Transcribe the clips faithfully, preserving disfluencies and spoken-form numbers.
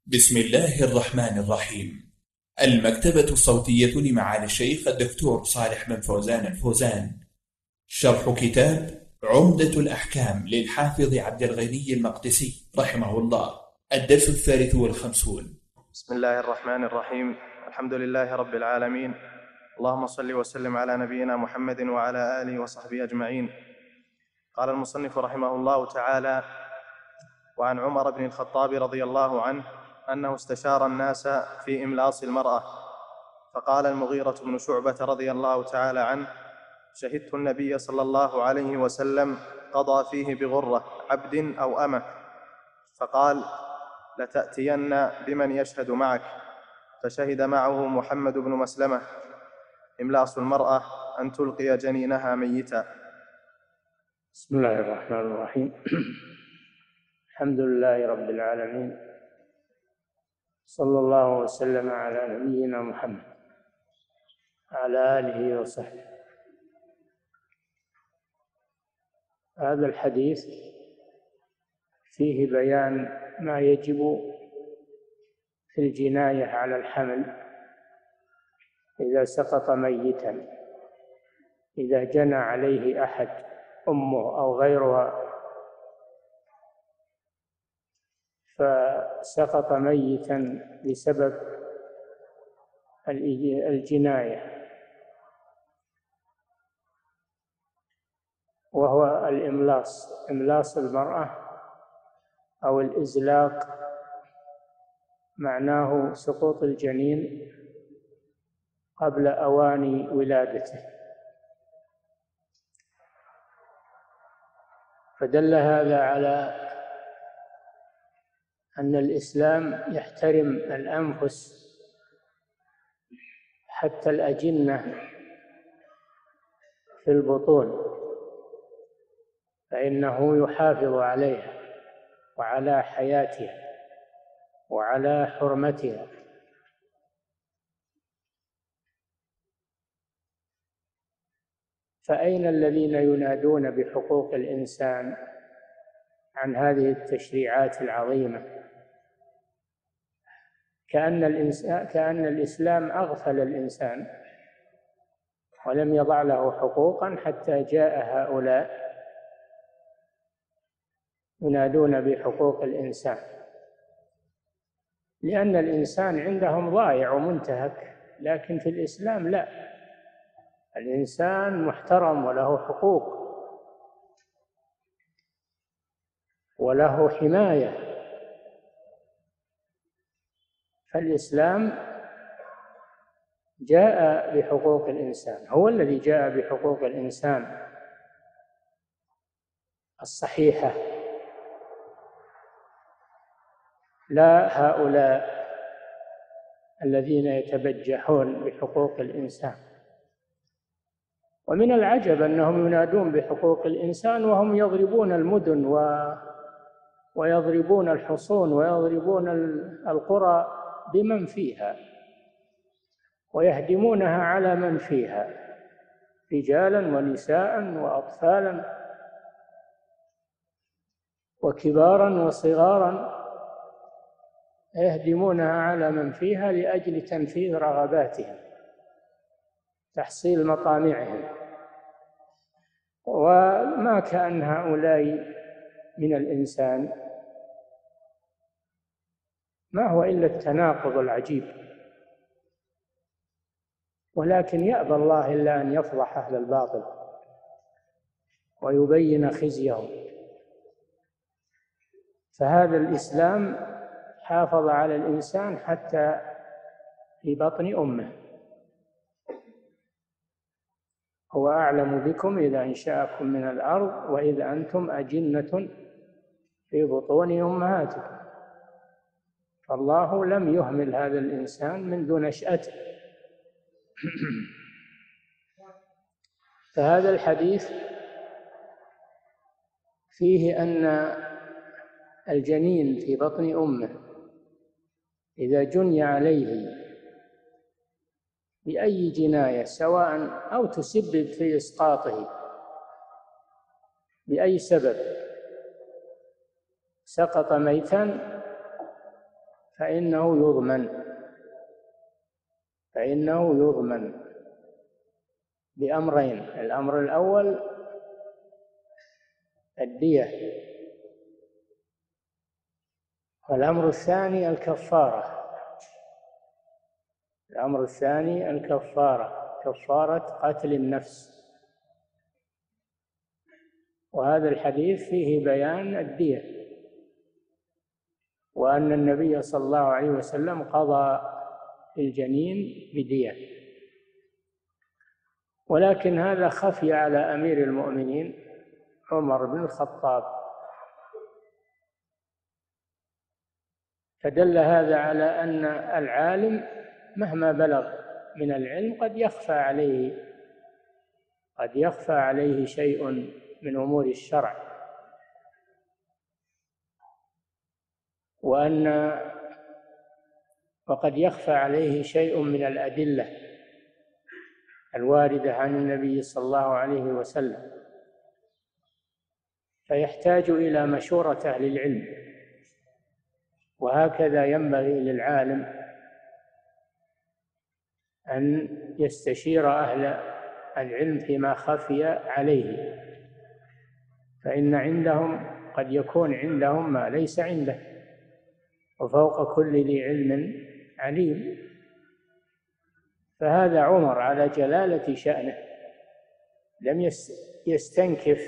بسم الله الرحمن الرحيم. المكتبة الصوتية لمعالي الشيخ الدكتور صالح بن فوزان الفوزان. شرح كتاب عمدة الأحكام للحافظ عبد الغني المقدسي رحمه الله، الدرس الثالث والخمسون. بسم الله الرحمن الرحيم. الحمد لله رب العالمين، اللهم صل وسلم على نبينا محمد وعلى آله وصحبه أجمعين. قال المصنف رحمه الله تعالى: وعن عمر بن الخطاب رضي الله عنه أنه استشار الناس في إملاص المرأة، فقال المغيرة بن شعبة رضي الله تعالى عنه: شهدت النبي صلى الله عليه وسلم قضى فيه بغرة عبد أو أمة، فقال: لتأتين بمن يشهد معك، فشهد معه محمد بن مسلمة. إملاص المرأة أن تلقي جنينها ميتا. بسم الله الرحمن الرحيم. الحمد لله رب العالمين، صلى الله وسلم على نبينا محمد وعلى آله وصحبه. هذا الحديث فيه بيان ما يجب في الجناية على الحمل إذا سقط ميتا، إذا جنى عليه أحد، أمه أو غيرها، فسقط ميتا بسبب الجناية، وهو الإملاص، إملاص المرأة أو الإزلاق، معناه سقوط الجنين قبل أوان ولادته. فدل هذا على أن الإسلام يحترم الأنفس حتى الأجنة في البطون، فإنه يحافظ عليها وعلى حياتها وعلى حرمتها. فأين الذين ينادون بحقوق الإنسان عن هذه التشريعات العظيمة؟ كأن الإنسان كأن الإسلام أغفل الإنسان ولم يضع له حقوقا، حتى جاء هؤلاء ينادون بحقوق الإنسان، لأن الإنسان عندهم ضائع ومنتهك، لكن في الإسلام لا، الإنسان محترم وله حقوق وله حماية. فالإسلام جاء بحقوق الإنسان، هو الذي جاء بحقوق الإنسان الصحيحة، لا هؤلاء الذين يتبجحون بحقوق الإنسان. ومن العجب أنهم ينادون بحقوق الإنسان وهم يضربون المدن و... ويضربون الحصون ويضربون القرى بمن فيها، ويهدمونها على من فيها، رجالا ونساء وأطفالا وكبارا وصغارا، يهدمونها على من فيها لأجل تنفيذ رغباتهم، تحصيل مطامعهم. وما كان هؤلاء من الإنسان ما هو إلا التناقض العجيب، ولكن يأبى الله إلا أن يفضح أهل الباطل ويبين خزيهم. فهذا الإسلام حافظ على الإنسان حتى في بطن أمه. هو أعلم بكم إذا أنشأكم من الأرض وإذ أنتم أجنة في بطون أمهاتكم. فالله لم يهمل هذا الإنسان منذ نشأته. فهذا الحديث فيه أن الجنين في بطن أمه إذا جني عليه بأي جناية، سواء أو تسبب في إسقاطه بأي سبب، سقط ميتا، فإنه يضمن فإنه يضمن بأمرين: الأمر الأول الدية، والأمر الثاني الكفارة الأمر الثاني الكفارة كفارة قتل النفس. وهذا الحديث فيه بيان الدية، وأن النبي صلى الله عليه وسلم قضى في الجنين بدية. ولكن هذا خفي على أمير المؤمنين عمر بن الخطاب، فدل هذا على أن العالم مهما بلغ من العلم قد يخفى عليه قد يخفى عليه شيء من أمور الشرع، وأن وقد يخفى عليه شيء من الأدلة الواردة عن النبي صلى الله عليه وسلم، فيحتاج إلى مشورة أهل العلم. وهكذا ينبغي للعالم أن يستشير أهل العلم فيما خفي عليه، فإن عندهم قد يكون عندهم ما ليس عنده، وفوق كل ذي علم عليم. فهذا عمر على جلالة شأنه لم يستنكف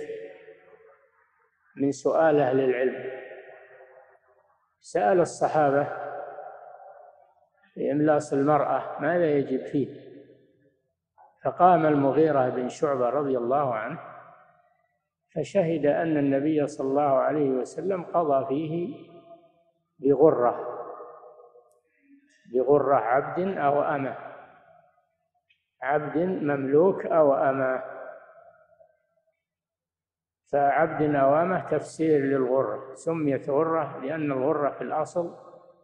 من سؤال أهل العلم. سأل الصحابة في إملاص المرأة ماذا يجب فيه، فقام المغيرة بن شعبة رضي الله عنه فشهد أن النبي صلى الله عليه وسلم قضى فيه بغرة بغرة عبد أو أمة عبد مملوك أو أمة. فعبد أو أمة تفسير للغرة، سميت غرة لأن الغرة في الأصل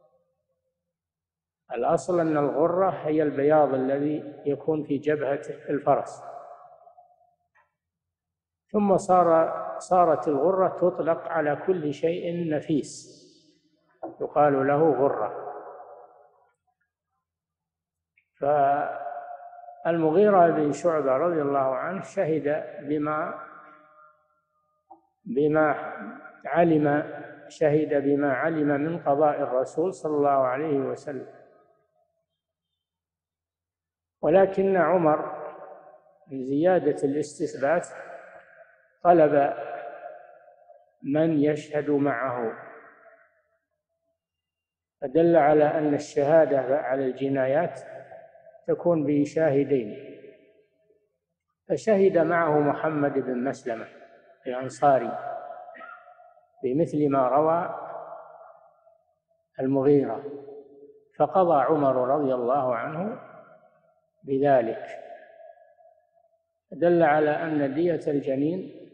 الأصل أن الغرة هي البياض الذي يكون في جبهة الفرس، ثم صار صارت الغرة تطلق على كل شيء نفيس يقال له غرة. فالمغيرة بن شعبة رضي الله عنه شهد بما بما علم شهد بما علم من قضاء الرسول صلى الله عليه وسلم. ولكن عمر لزيادة الاستثبات طلب من يشهد معه، فدل على أن الشهادة على الجنايات تكون بشاهدين، فشهد معه محمد بن مسلمة الأنصاري بمثل ما روى المغيرة، فقضى عمر رضي الله عنه بذلك، دل على أن دية الجنين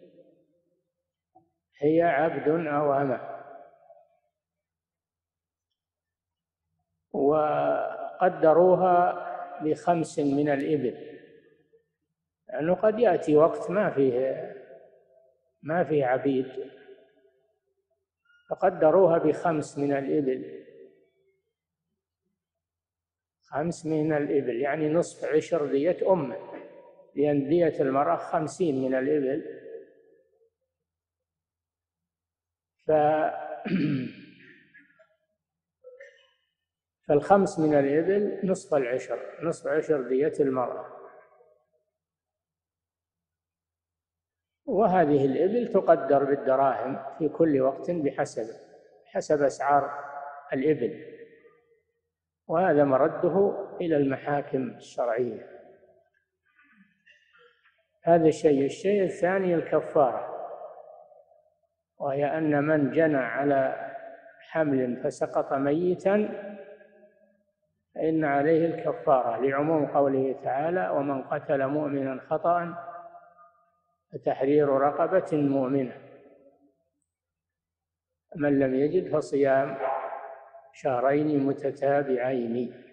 هي عبد أو أمة. وقدروها بخمس من الإبل، لأنه قد يأتي وقت ما فيه ما فيه عبيد، فقدروها بخمس من الإبل خمس من الإبل يعني نصف عشر دية أمه، لأن دية المرأة خمسين من الإبل. ف فالخمس من الإبل نصف العشر نصف عشر دية المرأة. وهذه الإبل تقدر بالدراهم في كل وقت بحسب حسب أسعار الإبل، وهذا مرده إلى المحاكم الشرعية. هذا الشيء. الشيء الثاني الكفارة، وهي أن من جنى على حمل فسقط ميتا فإن عليه الكفارة، لعموم قوله تعالى: ومن قتل مؤمنا خطأ فتحرير رقبة مؤمنة، من لم يجد فصيام شهرين متتابعين،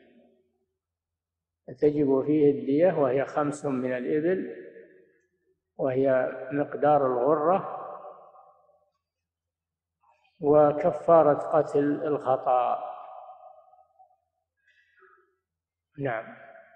فتجب فيه الدية وهي خمس من الإبل، وهي مقدار الغرة، وكفارة قتل الخطأ نعم.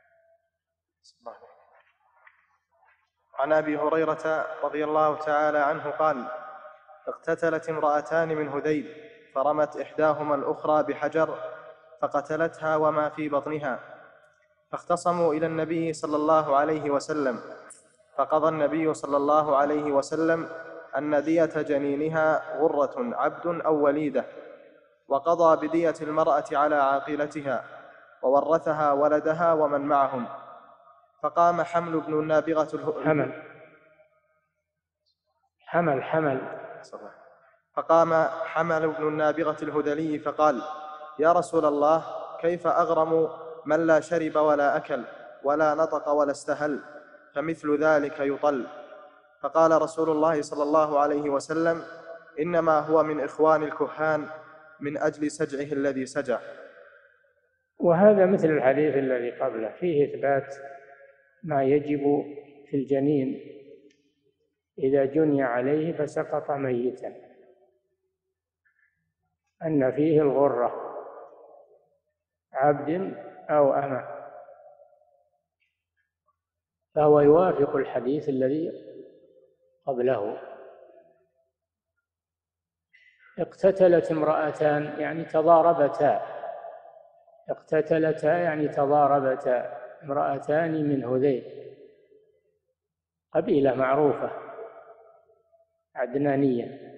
عن أبي هريرة رضي الله تعالى عنه قال: اقتتلت امرأتان من هذيل، فرمت إحداهما الأخرى بحجر فقتلتها وما في بطنها، فاختصموا إلى النبي صلى الله عليه وسلم، فقضى النبي صلى الله عليه وسلم أن دية جنينها غرة عبد أو وليدة، وقضى بدية المرأة على عاقلتها، وورثها ولدها ومن معهم. فقام حمل بن النابغة اله... حمل حمل حمل فقام حمل بن النابغة الهذلي فقال: يا رسول الله، كيف أغرم من لا شرب ولا أكل ولا نطق ولا استهل، فمثل ذلك يطل؟ فقال رسول الله صلى الله عليه وسلم: إنما هو من إخوان الكهان من أجل سجعه الذي سجع. وهذا مثل الحديث الذي قبله، فيه إثبات ما يجب في الجنين إذا جني عليه فسقط ميتا، أن فيه الغرة عبد أو أمة، فهو يوافق الحديث الذي قبله. اقتتلت امرأتان يعني تضاربتا، اقتتلتا يعني تضاربتا، امرأتان من هذيل، قبيلة معروفة عدنانية،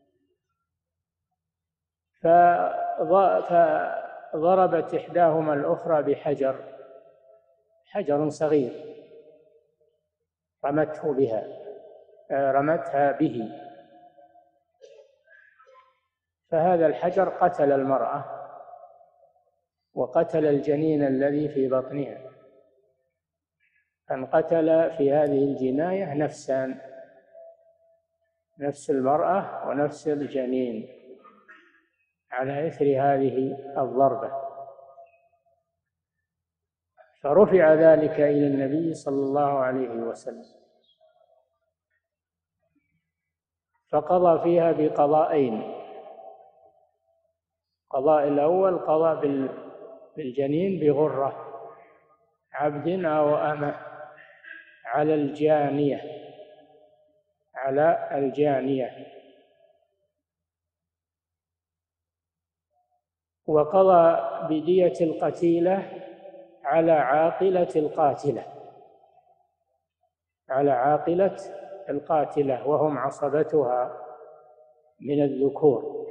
فضربت إحداهما الأخرى بحجر، حجر صغير، رمته بها رمتها به، فهذا الحجر قتل المرأة وقتل الجنين الذي في بطنها، فانقتل في هذه الجناية نفسان، نفس المرأة ونفس الجنين، على إثر هذه الضربة. فرفع ذلك إلى النبي صلى الله عليه وسلم، فقضى فيها بقضاءين: قضاء الأول قضى بالجنين بغرة عبد أو أمة على الجانية، على الجانية، وقضى بدية القتيلة على عاقلة القاتلة، على عاقلة القاتلة وهم عصبتها من الذكور،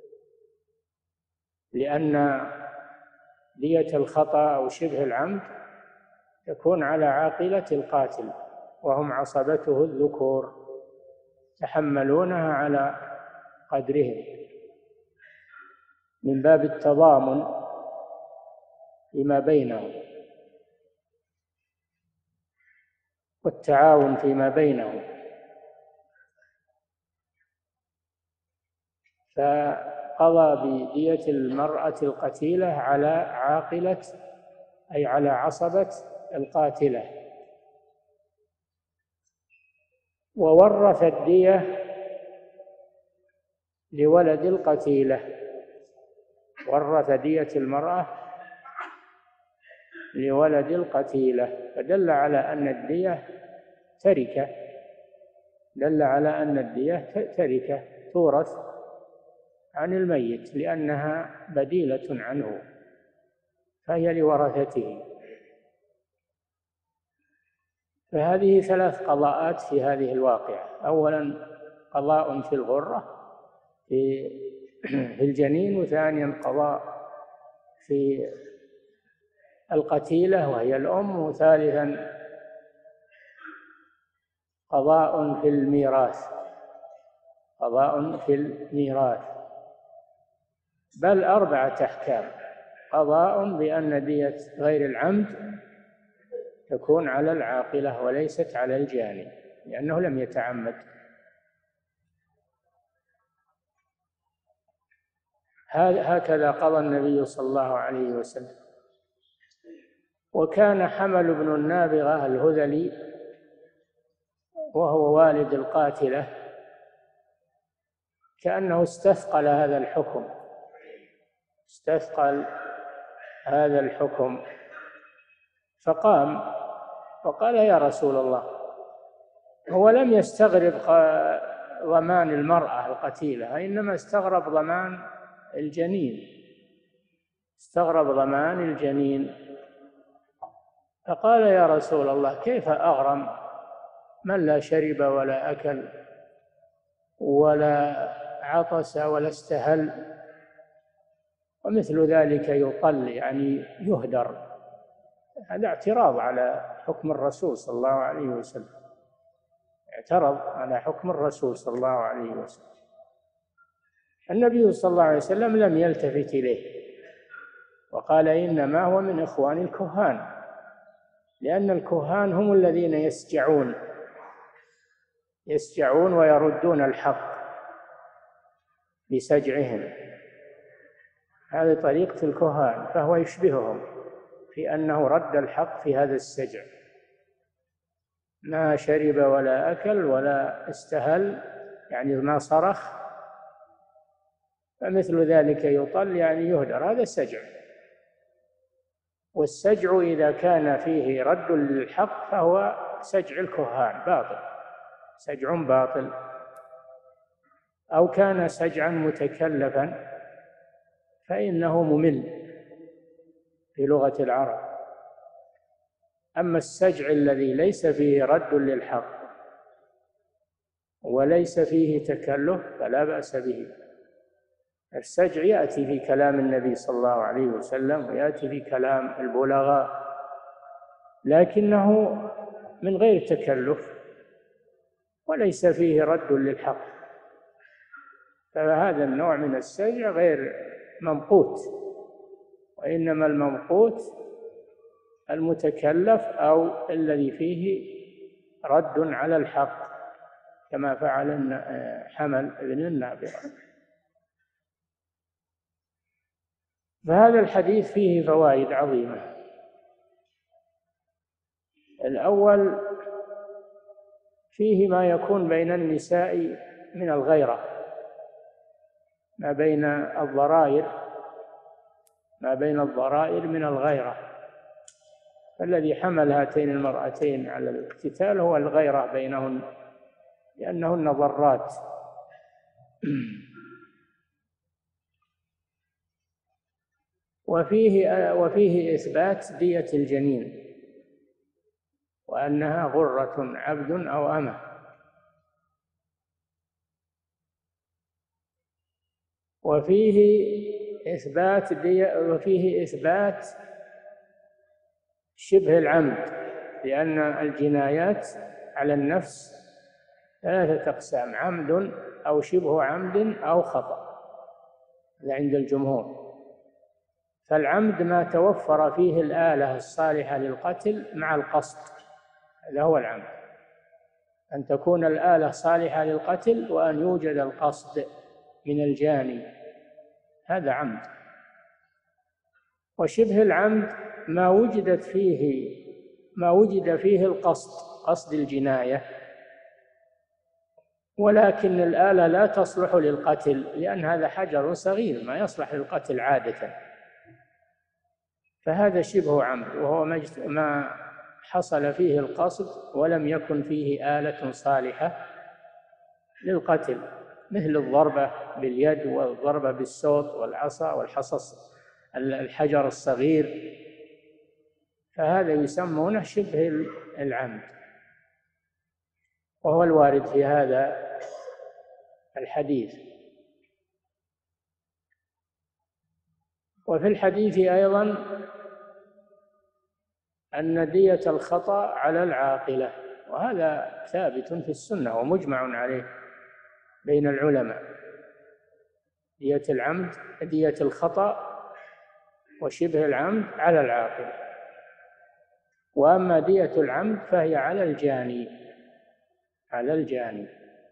لأن دية الخطأ أو شبه العمد تكون على عاقلة القاتل وهم عصبته الذكور، يتحملونها على قدرهم من باب التضامن فيما بينهم والتعاون فيما بينهم. فقضى بدية المرأة القتيلة على عاقلة أي على عصبة القاتلة، وورث الدية لولد القتيلة، ورث دية المرأة لولد القتيلة، فدل على أن الدية تركة، دل على أن الدية تركة تورث عن الميت لأنها بديلة عنه، فهي لورثته. فهذه ثلاث قضاءات في هذه الواقعة: أولا قضاء في الغرة في الجنين، وثانيا قضاء في القتيلة وهي الأم، وثالثا قضاء في الميراث، قضاء في الميراث، بل أربعة أحكام: قضاء بأن دية غير العمد تكون على العاقلة وليست على الجاني لأنه لم يتعمد. هكذا قضى النبي صلى الله عليه وسلم. وكان حمل بن النابغة الهذلي وهو والد القاتلة كأنه استثقل هذا الحكم، استثقل هذا الحكم فقام وقال: يا رسول الله، هو لم يستغرب ضمان المرأة القتيلة، إنما استغرب ضمان الجنين، استغرب ضمان الجنين. فقال: يا رسول الله، كيف أغرم من لا شرب ولا أكل ولا عطس ولا استهل؟ ومثل ذلك يطل، يعني يهدر. هذا اعتراض على حكم الرسول صلى الله عليه وسلم، اعترض على حكم الرسول صلى الله عليه وسلم. النبي صلى الله عليه وسلم لم يلتفت إليه وقال: إنما هو من إخوان الكهان، لأن الكهان هم الذين يسجعون يسجعون ويردون الحق بسجعهم. هذه طريقة الكهان، فهو يشبههم في أنه رد الحق في هذا السجع، ما شرب ولا أكل ولا استهل، يعني ما صرخ، فمثل ذلك يطل، يعني يهدر. هذا السجع. والسجع إذا كان فيه رد للحق فهو سجع الكهان، باطل، سجع باطل. أو كان سجعا متكلفا فإنه ممل في لغة العرب. أما السجع الذي ليس فيه رد للحق وليس فيه تكلف فلا بأس به. السجع يأتي في كلام النبي صلى الله عليه وسلم ويأتي في كلام البلغاء، لكنه من غير تكلف وليس فيه رد للحق، فهذا النوع من السجع غير ممقوت، وإنما الممقوت المتكلف أو الذي فيه رد على الحق، كما فعل حمل بن النابغة. فهذا الحديث فيه فوائد عظيمة. الأول، فيه ما يكون بين النساء من الغيرة، ما بين الضرائر ما بين الضرائر من الغيرة. الذي حمل هاتين المرأتين على الاقتتال هو الغيرة بينهن، لأنهن ضرات. وفيه وفيه إثبات دية الجنين، وأنها غرة عبد أو أمة. وفيه إثبات دية وفيه إثبات شبه العمد، لأن الجنايات على النفس ثلاثة أقسام: عمد أو شبه عمد أو خطأ، هذا عند الجمهور. فالعمد ما توفر فيه الآلة الصالحة للقتل مع القصد، هذا هو العمد، أن تكون الآلة صالحة للقتل وأن يوجد القصد من الجاني، هذا عمد. وشبه العمد ما وجدت فيه ما وجد فيه القصد، قصد الجناية، ولكن الآلة لا تصلح للقتل، لأن هذا حجر صغير ما يصلح للقتل عادة، فهذا شبه عمد، وهو ما حصل فيه القصد ولم يكن فيه آلة صالحة للقتل، مثل الضربة باليد والضربة بالسوط والعصا والحصص الحجر الصغير، فهذا يسمونه شبه العمد، وهو الوارد في هذا الحديث. وفي الحديث أيضا أن دية الخطأ على العاقلة، وهذا ثابت في السنة ومجمع عليه بين العلماء. دية العمد دية الخطأ وشبه العمد على العاقلة، وأما دية العمد فهي على الجاني على الجاني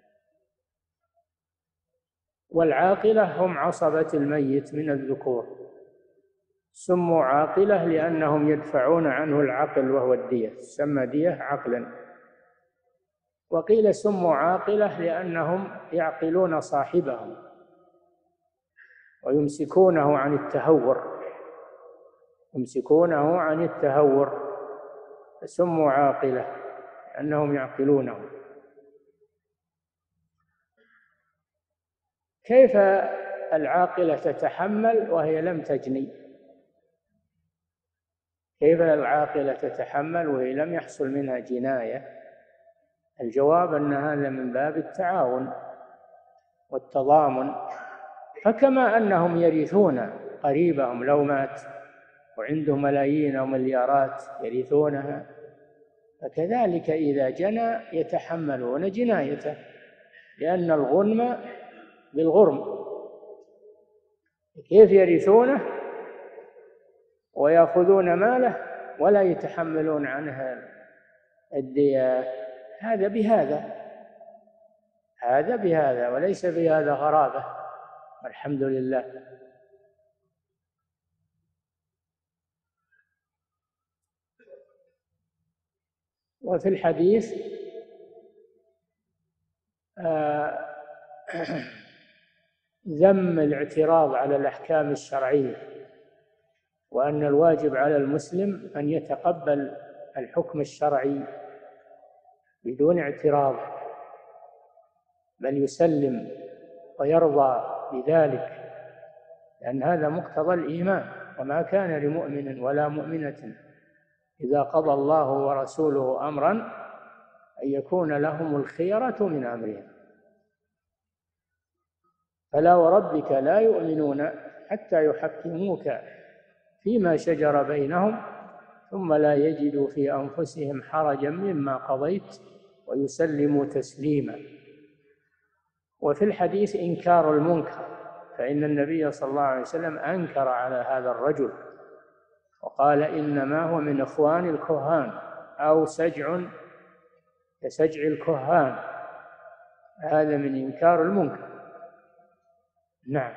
والعاقلة هم عصبة الميت من الذكور، سموا عاقلة لأنهم يدفعون عنه العقل وهو الدية، تسمى دية عقلا. وقيل سموا عاقلة لأنهم يعقلون صاحبهم ويمسكونه عن التهور يمسكونه عن التهور سموا عاقلة لأنهم يعقلونه. كيف العاقلة تتحمل وهي لم تجني؟ كيف العاقلة تتحمل وهي لم يحصل منها جناية؟ الجواب أن هذا من باب التعاون والتضامن. فكما أنهم يرثون قريبهم لو مات وعنده ملايين أو مليارات يرثونها، فكذلك إذا جنى يتحملون جنايته، لأن الغنم بالغرم. كيف يرثونه ويأخذون ماله ولا يتحملون عنه الدية؟ هذا بهذا، هذا بهذا، وليس بهذا غرابة، والحمد لله. وفي الحديث ذم الاعتراض على الأحكام الشرعية، وأن الواجب على المسلم أن يتقبل الحكم الشرعي بدون اعتراض، بل يسلم ويرضى بذلك، لأن هذا مقتضى الإيمان. وما كان لمؤمن ولا مؤمنة إذا قضى الله ورسوله أمرا أن يكون لهم الخيرة من أمرهم. فلا وربك لا يؤمنون حتى يحكموك فيما شجر بينهم ثم لا يجدوا في أنفسهم حرجا مما قضيت ويسلموا تسليما. وفي الحديث إنكار المنكر، فإن النبي صلى الله عليه وسلم أنكر على هذا الرجل وقال إنما هو من إخوان الكهان أو سجع كسجع الكهان، هذا من إنكار المنكر. نعم.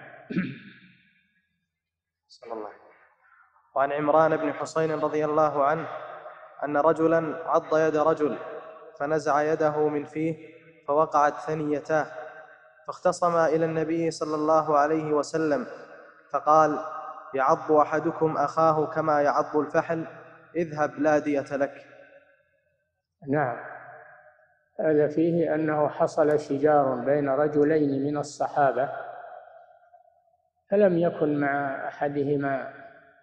صلى الله عليه وسلم. وعن عمران بن حسين رضي الله عنه أن رجلا عض يد رجل فنزع يده من فيه فوقعت ثنيتاه، فاختصما إلى النبي صلى الله عليه وسلم فقال: يعض أحدكم أخاه كما يعض الفحل، اذهب لا دية لك. نعم، هذا فيه أنه حصل شجار بين رجلين من الصحابة، فلم يكن مع أحدهما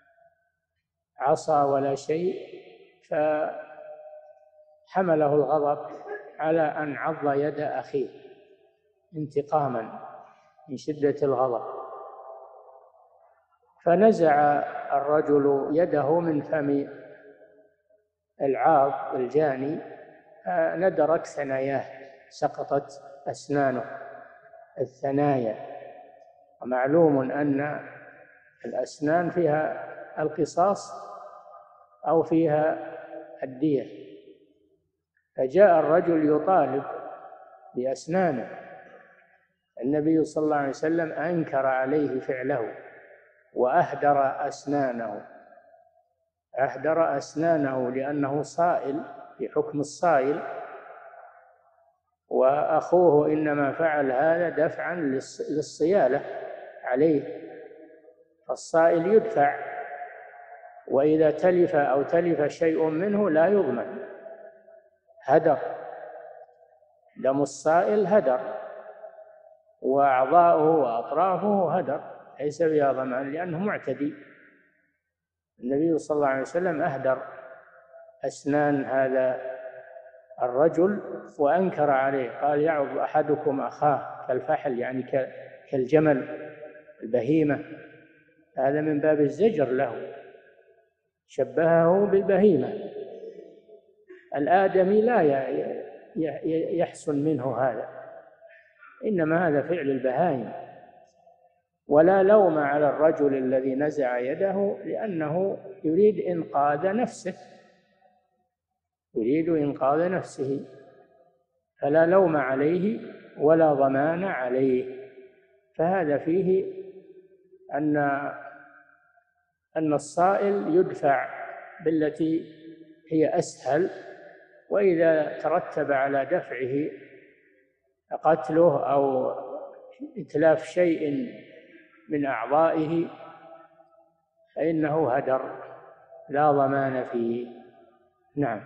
عصا ولا شيء، فحمله الغضب على أن عض يد أخيه انتقاما من شدة الغضب، فنزع الرجل يده من فم العاض الجاني، ندرت ثناياه، سقطت أسنانه الثنايا. ومعلوم أن الأسنان فيها القصاص أو فيها الدية، فجاء الرجل يطالب بأسنانه، النبي صلى الله عليه وسلم أنكر عليه فعله وأهدر أسنانه، أهدر أسنانه لأنه صائل في حكم الصائل، وأخوه إنما فعل هذا دفعا للصيالة عليه، فالصائل يدفع، وإذا تلف أو تلف شيء منه لا يضمن، هدر، دم الصائل هدر، وأعضاؤه وأطرافه هدر، ليس بها ضمان لأنه معتدي. النبي صلى الله عليه وسلم أهدر أسنان هذا الرجل وأنكر عليه، قال: يعض أحدكم أخاه كالفحل، يعني كالجمل البهيمة، هذا من باب الزجر له، شبهه بالبهيمة. الآدمي لا يحسن منه هذا، إنما هذا فعل البهائم. ولا لوم على الرجل الذي نزع يده، لأنه يريد إنقاذ نفسه، يريد إنقاذ نفسه، فلا لوم عليه ولا ضمان عليه. فهذا فيه أن أن الصائل يدفع بالتي هي أسهل، وإذا ترتب على دفعه قتله أو إتلاف شيء من أعضائه فإنه هدر لا ضمان فيه. نعم.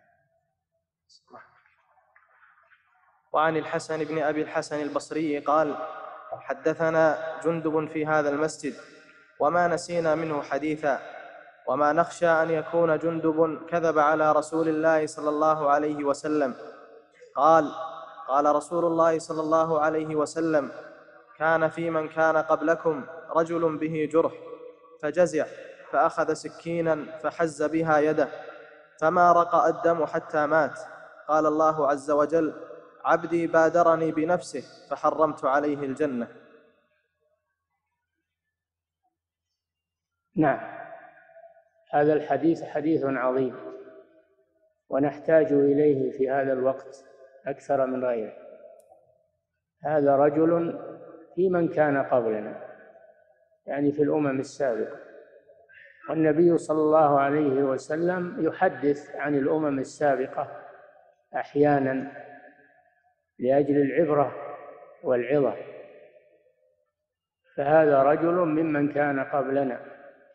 وعن الحسن بن أبي الحسن البصري قال: حدثنا جندب في هذا المسجد وما نسينا منه حديثا، وما نخشى أن يكون جندب كذب على رسول الله صلى الله عليه وسلم. قال: قال رسول الله صلى الله عليه وسلم: كان في من كان قبلكم رجل به جرح فجزع فأخذ سكينا فحز بها يده فما رقأ الدم حتى مات. قال الله عز وجل: عبدي بادرني بنفسه فحرمت عليه الجنة. نعم، هذا الحديث حديث عظيم ونحتاج إليه في هذا الوقت أكثر من غيره. هذا رجل في من كان قبلنا، يعني في الأمم السابقة، والنبي صلى الله عليه وسلم يحدث عن الأمم السابقة أحيانا لأجل العبرة والعظة. فهذا رجل ممن كان قبلنا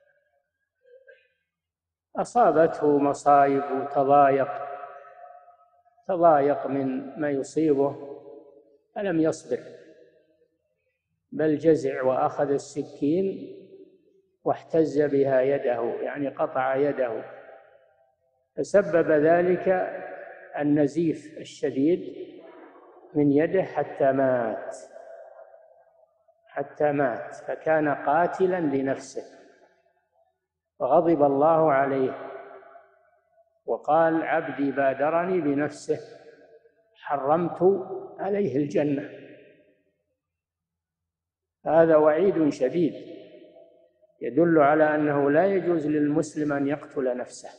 أصابته مصائب وتضايق تضايق من ما يصيبه فلم يصبر، بل جزع وأخذ السكين واحتز بها يده، يعني قطع يده، فسبب ذلك النزيف الشديد من يده حتى مات حتى مات فكان قاتلا لنفسه، فغضب الله عليه وقال: عبدي بادرني بنفسه حرمت عليه الجنة. هذا وعيد شديد يدل على أنه لا يجوز للمسلم أن يقتل نفسه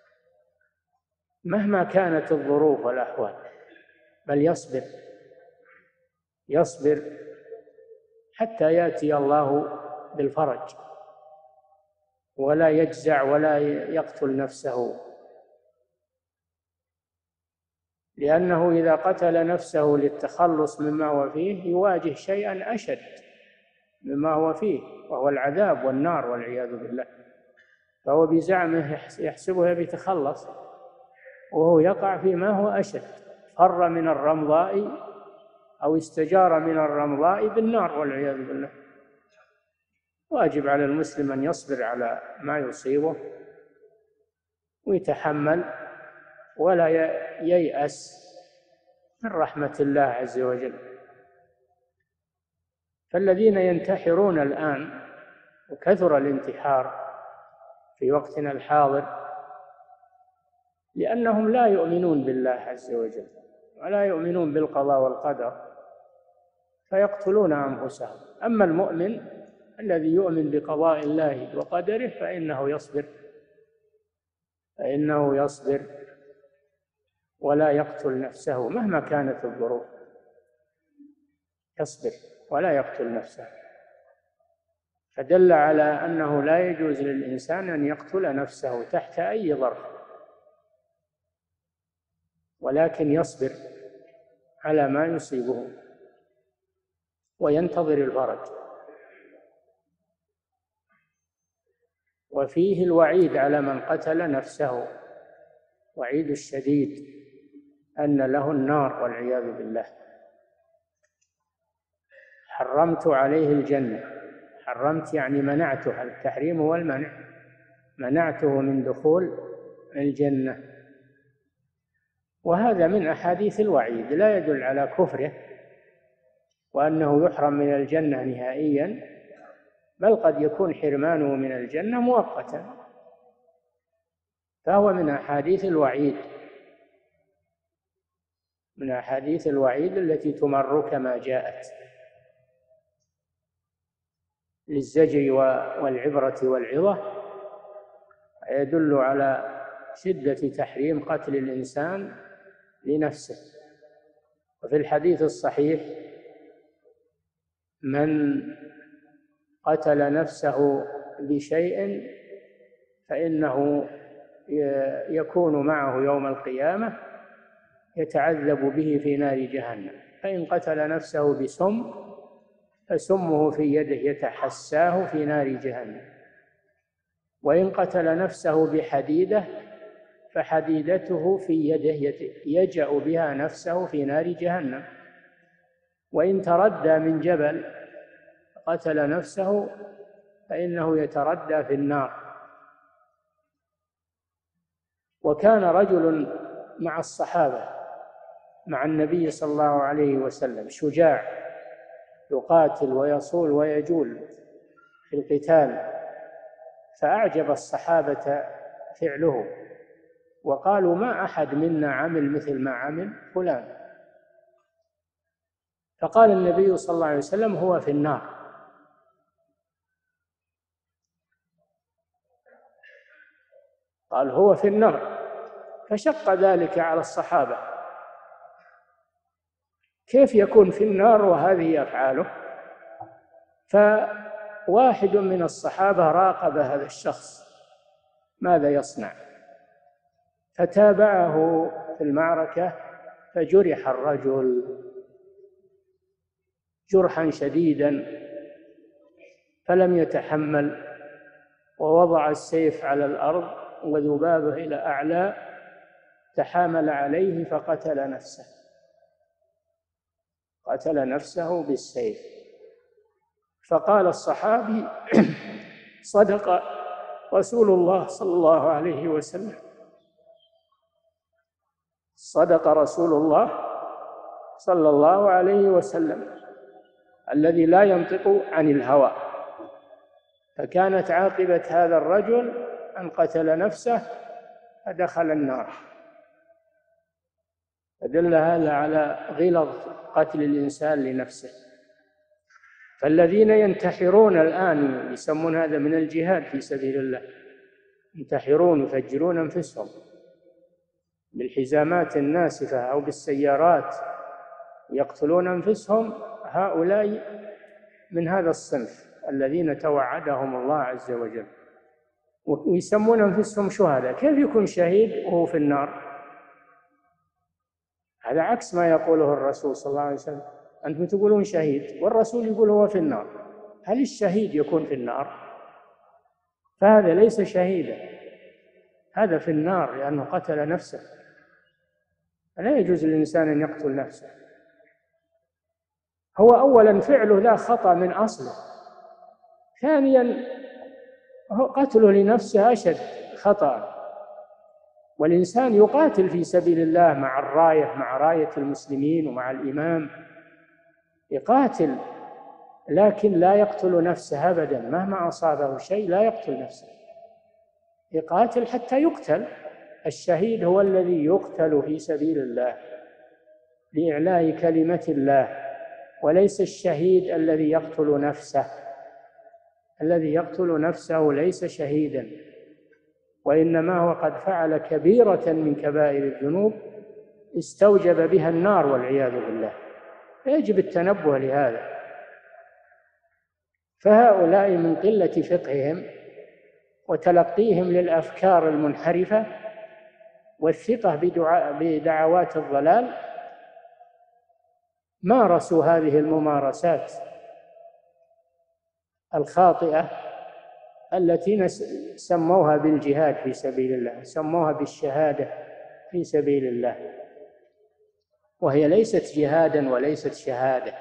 مهما كانت الظروف والأحوال، بل يصبر يصبر حتى يأتي الله بالفرج، ولا يجزع ولا يقتل نفسه، لأنه إذا قتل نفسه للتخلص مما هو فيه يواجه شيئا أشد مما هو فيه، وهو العذاب والنار والعياذ بالله. فهو بزعمه يحسبه يتخلص وهو يقع فيما هو أشد، فر من الرمضاء أو استجار من الرمضاء بالنار والعياذ بالله. واجب على المسلم أن يصبر على ما يصيبه ويتحمل ولا ييأس من رحمة الله عز وجل. فالذين ينتحرون الآن، وكثر الانتحار في وقتنا الحاضر، لأنهم لا يؤمنون بالله عز وجل ولا يؤمنون بالقضاء والقدر فيقتلون أنفسهم. أما المؤمن الذي يؤمن بقضاء الله وقدره فإنه يصبر فإنه يصبر ولا يقتل نفسه مهما كانت الظروف، يصبر ولا يقتل نفسه. فدل على أنه لا يجوز للإنسان أن يقتل نفسه تحت أي ظرف، ولكن يصبر على ما يصيبه وينتظر الفرج. وفيه الوعيد على من قتل نفسه، وعيد الشديد أن له النار والعياذ بالله. حرمت عليه الجنة، حرمت يعني منعته، التحريم هو المنع، منعته من دخول الجنة. وهذا من أحاديث الوعيد، لا يدل على كفره وأنه يحرم من الجنة نهائيا، بل قد يكون حرمانه من الجنة مؤقتا، فهو من أحاديث الوعيد من أحاديث الوعيد التي تمر كما جاءت للزجر والعبرة والعظة، يدل على شدة تحريم قتل الإنسان لنفسه. وفي الحديث الصحيح: من قتل نفسه بشيء فإنه يكون معه يوم القيامة يتعذب به في نار جهنم، فإن قتل نفسه بسم فسمه في يده يتحساه في نار جهنم، وإن قتل نفسه بحديدة فحديدته في يده يجأ بها نفسه في نار جهنم، وإن تردى من جبل قتل نفسه فإنه يتردى في النار. وكان رجل مع الصحابة مع النبي صلى الله عليه وسلم شجاع يقاتل ويصول ويجول في القتال، فأعجب الصحابة فعله وقالوا ما أحد منا عمل مثل ما عمل فلان. فقال النبي صلى الله عليه وسلم هو في النار. قال هو في النار، فشق ذلك على الصحابة، كيف يكون في النار وهذه أفعاله؟ فواحد من الصحابة راقب هذا الشخص ماذا يصنع، فتابعه في المعركة فجرح الرجل جرحا شديدا فلم يتحمل، ووضع السيف على الأرض وذبابه إلى أعلى تحامل عليه فقتل نفسه قتل نفسه بالسيف. فقال الصحابي صدق رسول الله صلى الله عليه وسلم صدق رسول الله صلى الله عليه وسلم الذي لا ينطق عن الهوى. فكانت عاقبة هذا الرجل أن قتل نفسه فدخل النار. فدل هذا على غلظ قتل الإنسان لنفسه. فالذين ينتحرون الآن يسمون هذا من الجهاد في سبيل الله، ينتحرون يفجرون أنفسهم بالحزامات الناسفة أو بالسيارات يقتلون أنفسهم، هؤلاء من هذا الصنف الذين توعدهم الله عز وجل، ويسمون أنفسهم شهداء. كيف يكون شهيد وهو في النار؟ هذا عكس ما يقوله الرسول صلى الله عليه وسلم. أنتم تقولون شهيد والرسول يقول هو في النار، هل الشهيد يكون في النار؟ فهذا ليس شهيدا، هذا في النار لأنه قتل نفسه. لا يجوز للإنسان أن يقتل نفسه. هو أولا فعله لا خطأ من أصله، ثانيا قتله لنفسه أشد خطأ. والإنسان يقاتل في سبيل الله مع الراية مع راية المسلمين ومع الإمام، يقاتل لكن لا يقتل نفسه أبدا، مهما أصابه شيء لا يقتل نفسه، يقاتل حتى يقتل. الشهيد هو الذي يقتل في سبيل الله لإعلاء كلمة الله، وليس الشهيد الذي يقتل نفسه. الذي يقتل نفسه ليس شهيدا، وإنما هو قد فعل كبيرة من كبائر الذنوب استوجب بها النار والعياذ بالله. يجب التنبه لهذا. فهؤلاء من قلة فقههم وتلقيهم للأفكار المنحرفة والثقة بدعوات الضلال مارسوا هذه الممارسات الخاطئة التي سموها بالجهاد في سبيل الله، سموها بالشهادة في سبيل الله، وهي ليست جهادا وليست شهادة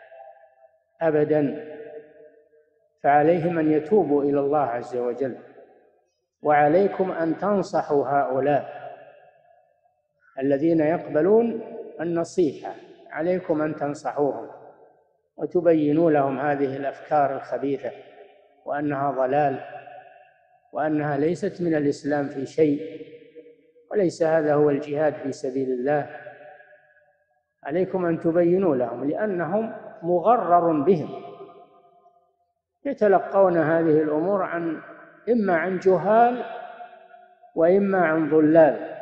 أبدا. فعليهم أن يتوبوا إلى الله عز وجل، وعليكم أن تنصحوا هؤلاء الذين يقبلون النصيحة، عليكم أن تنصحوهم وتبينوا لهم هذه الأفكار الخبيثة وأنها ضلال وأنها ليست من الإسلام في شيء، وليس هذا هو الجهاد في سبيل الله. عليكم أن تبينوا لهم، لأنهم مغرر بهم، يتلقون هذه الأمور عن إما عن جهال وإما عن ضلال.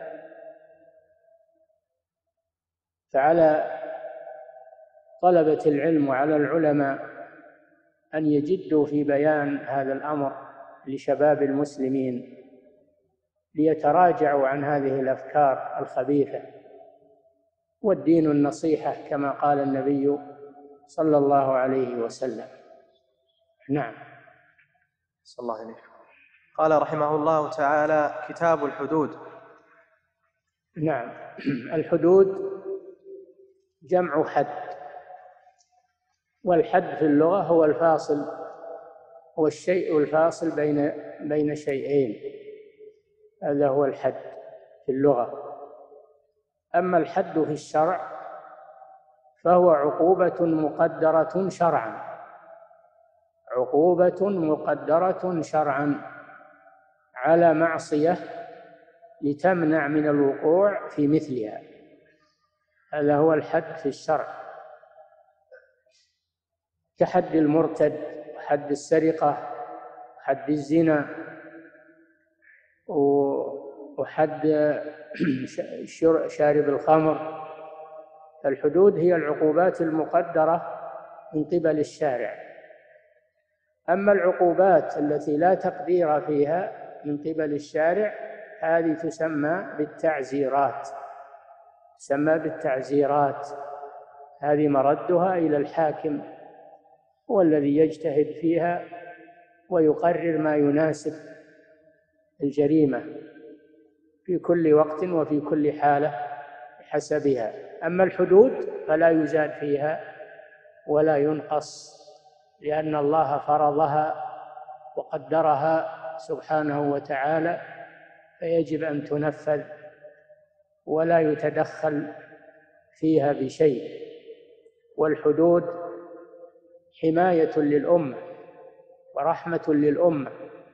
فعلى طلبة العلم وعلى العلماء أن يجدوا في بيان هذا الأمر لشباب المسلمين ليتراجعوا عن هذه الأفكار الخبيثة. والدين النصيحة كما قال النبي صلى الله عليه وسلم. نعم. صلى الله عليه وسلم. قال رحمه الله تعالى: كتاب الحدود. نعم. الحدود جمع حد، والحد في اللغة هو الفاصل، هو الشيء الفاصل بين بين شيئين، هذا هو الحد في اللغة. أما الحد في الشرع فهو عقوبة مقدرة شرعا، عقوبة مقدرة شرعا على معصية لتمنع من الوقوع في مثلها، هذا هو الحد في الشرع، كحد المرتد وحد السرقة وحد الزنا وحد شارب الخمر. الحدود هي العقوبات المقدرة من قبل الشارع. أما العقوبات التي لا تقدير فيها من قبل الشارع هذه تسمى بالتعزيرات، تسمى بالتعزيرات، هذه مردها إلى الحاكم، هو الذي يجتهد فيها ويقرر ما يناسب الجريمة في كل وقت وفي كل حالة بحسبها. أما الحدود فلا يزاد فيها ولا ينقص، لأن الله فرضها وقدرها سبحانه وتعالى، فيجب أن تنفذ ولا يتدخل فيها بشيء. والحدود حماية للأمة ورحمة للأمة،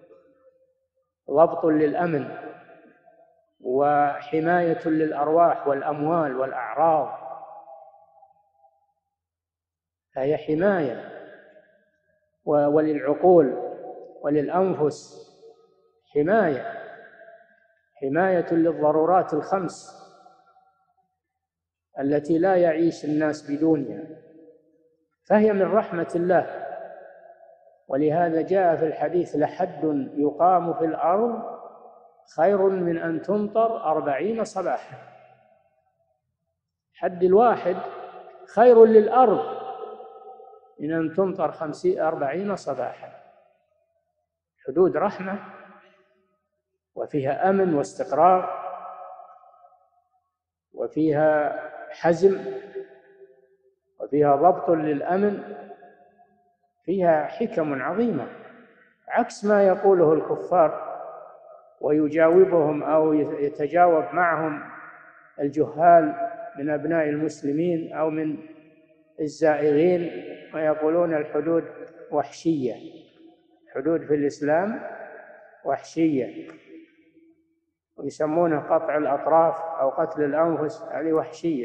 ضبط للأمن وحماية للأرواح والأموال والأعراض، فهي حماية، وللعقول وللأنفس حماية، حماية للضرورات الخمس التي لا يعيش الناس بدونها، فهي من رحمة الله. ولهذا جاء في الحديث: لحد يقام في الأرض خير من أن تمطر أربعين صباحا. حد الواحد خير للأرض من أن تمطر خمسين أربعين صباحا. حدود رحمة وفيها أمن واستقرار وفيها حزم وفيها ضبط للأمن، فيها حكم عظيمة، عكس ما يقوله الكفار ويجاوبهم أو يتجاوب معهم الجهال من أبناء المسلمين أو من الزائغين، ويقولون الحدود وحشية. الحدود في الإسلام وحشية، ويسمونه قطع الأطراف أو قتل الأنفس، هذه وحشية،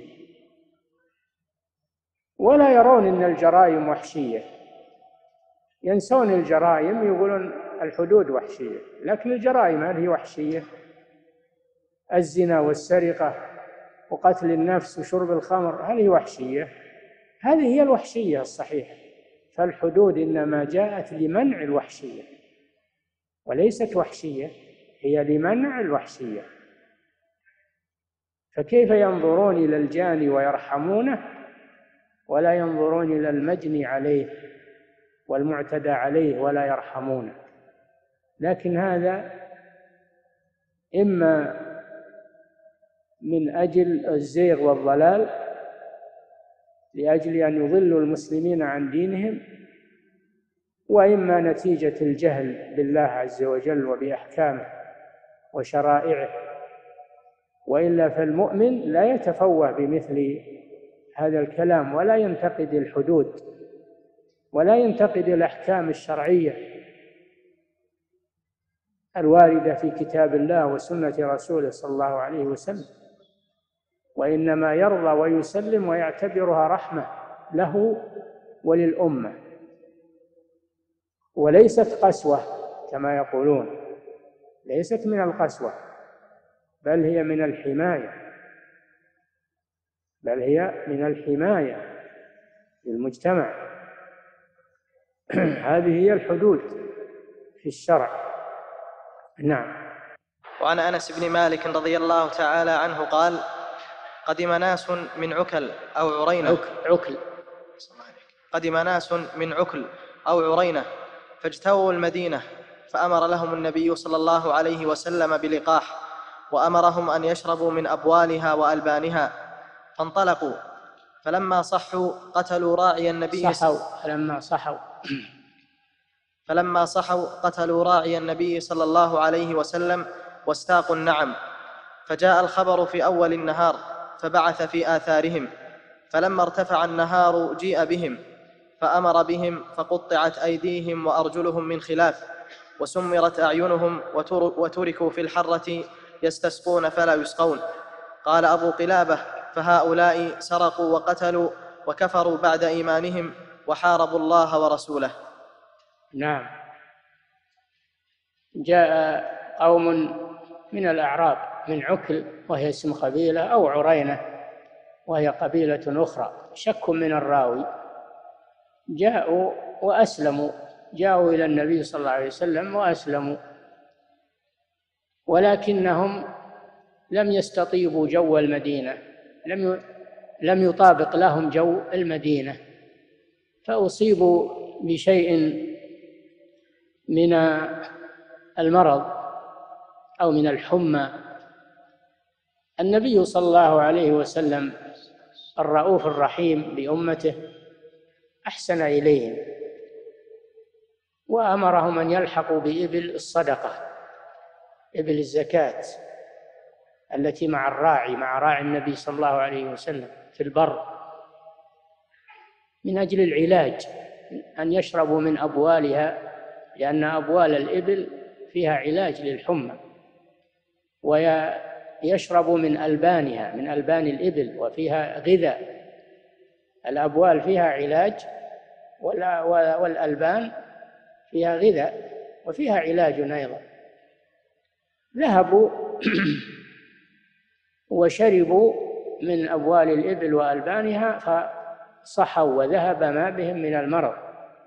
ولا يرون أن الجرائم وحشية، ينسون الجرائم، يقولون الحدود وحشية، لكن الجرائم هذه وحشية. الزنا والسرقة وقتل النفس وشرب الخمر هذه وحشية، هذه هي الوحشية الصحيحة. فالحدود إنما جاءت لمنع الوحشية وليست وحشية، هي لمنع الوحشية. فكيف ينظرون إلى الجاني ويرحمونه ولا ينظرون إلى المجني عليه والمعتدى عليه ولا يرحمونه؟ لكن هذا إما من أجل الزيغ والضلال، لأجل أن يضلوا المسلمين عن دينهم، وإما نتيجة الجهل بالله عز وجل وبأحكامه وشرائعه. وإلا فالمؤمن لا يتفوه بمثل هذا الكلام، ولا ينتقد الحدود ولا ينتقد الأحكام الشرعية الواردة في كتاب الله وسنة رسوله صلى الله عليه وسلم، وإنما يرضى ويسلم ويعتبرها رحمة له وللأمة، وليست قسوة كما يقولون، ليست من القسوة، بل هي من الحماية، بل هي من الحماية للمجتمع. هذه هي الحدود في الشرع. نعم. وعن أنس بن مالك رضي الله تعالى عنه قال: قدم ناس من عكل أو عرينة عكل, عكل. قدم ناس من عكل أو عرينة فاجتووا المدينة، فأمر لهم النبي صلى الله عليه وسلم بلقاح، وأمرهم أن يشربوا من أبوالها وألبانها، فانطلقوا. فلما صحوا قتلوا راعي النبي صحوا فلما صحوا فلما صحوا قتلوا راعي النبي صلى الله عليه وسلم واستاقوا النعم. فجاء الخبر في أول النهار فبعث في آثارهم، فلما ارتفع النهار جيء بهم فأمر بهم، فقطعت أيديهم وأرجلهم من خلاف، وسمرت أعينهم، وتركوا في الحرة يستسقون فلا يسقون. قال أبو قلابة: فهؤلاء سرقوا وقتلوا وكفروا بعد إيمانهم وحاربوا الله ورسوله. نعم. جاء قوم من الأعراب من عكل وهي اسم قبيلة، أو عرينة وهي قبيلة أخرى، شكوا من الراوي، جاءوا وأسلموا، جاءوا إلى النبي صلى الله عليه وسلم وأسلموا، ولكنهم لم يستطيبوا جو المدينة، لم لم يطابق لهم جو المدينة، فأصيبوا بشيء من المرض أو من الحمى. النبي صلى الله عليه وسلم الرؤوف الرحيم بأمته أحسن إليهم وأمرهم أن يلحقوا بإبل الصدقة، إبل الزكاة التي مع الراعي، مع راعي النبي صلى الله عليه وسلم في البر، من أجل العلاج، أن يشربوا من أبوالها، لأن أبوال الإبل فيها علاج للحمى، ويشربوا من ألبانها، من ألبان الإبل، وفيها غذاء. الأبوال فيها علاج والألبان فيها غذاء وفيها علاج أيضا. ذهبوا وشربوا من أبوال الإبل وألبانها فصحوا وذهب ما بهم من المرض،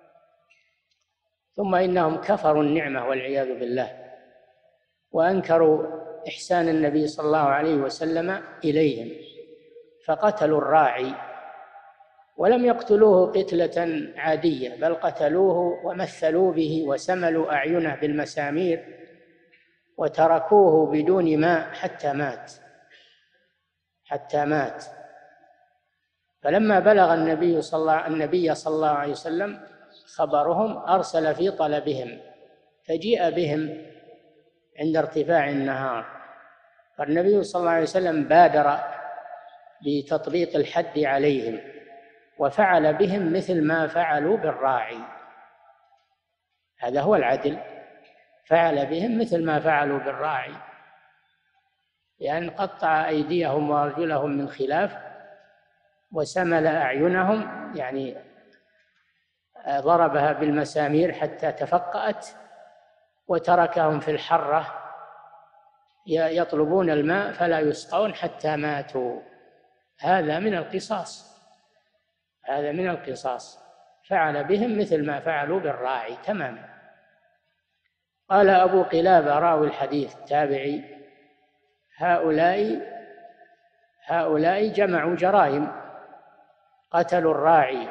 ثم إنهم كفروا النعمة والعياذ بالله، وأنكروا إحسان النبي صلى الله عليه وسلم إليهم، فقتلوا الراعي، ولم يقتلوه قتلة عادية، بل قتلوه ومثلوا به وسملوا أعينه بالمسامير وتركوه بدون ماء حتى مات حتى مات فلما بلغ النبي صلى الله, النبي صلى الله عليه وسلم خبرهم أرسل في طلبهم، فجيء بهم عند ارتفاع النهار، فالنبي صلى الله عليه وسلم بادر بتطبيق الحد عليهم، وفعل بهم مثل ما فعلوا بالراعي. هذا هو العدل، فعل بهم مثل ما فعلوا بالراعي، لأن قطع أيديهم وأرجلهم من خلاف، وسمل أعينهم، يعني ضربها بالمسامير حتى تفقأت، وتركهم في الحرة يطلبون الماء فلا يسقون حتى ماتوا. هذا من القصاص، هذا من القصاص، فعل بهم مثل ما فعلوا بالراعي تماما. قال أبو قلابة راوي الحديث تابعي: هؤلاء هؤلاء جمعوا جرائم، قتلوا الراعي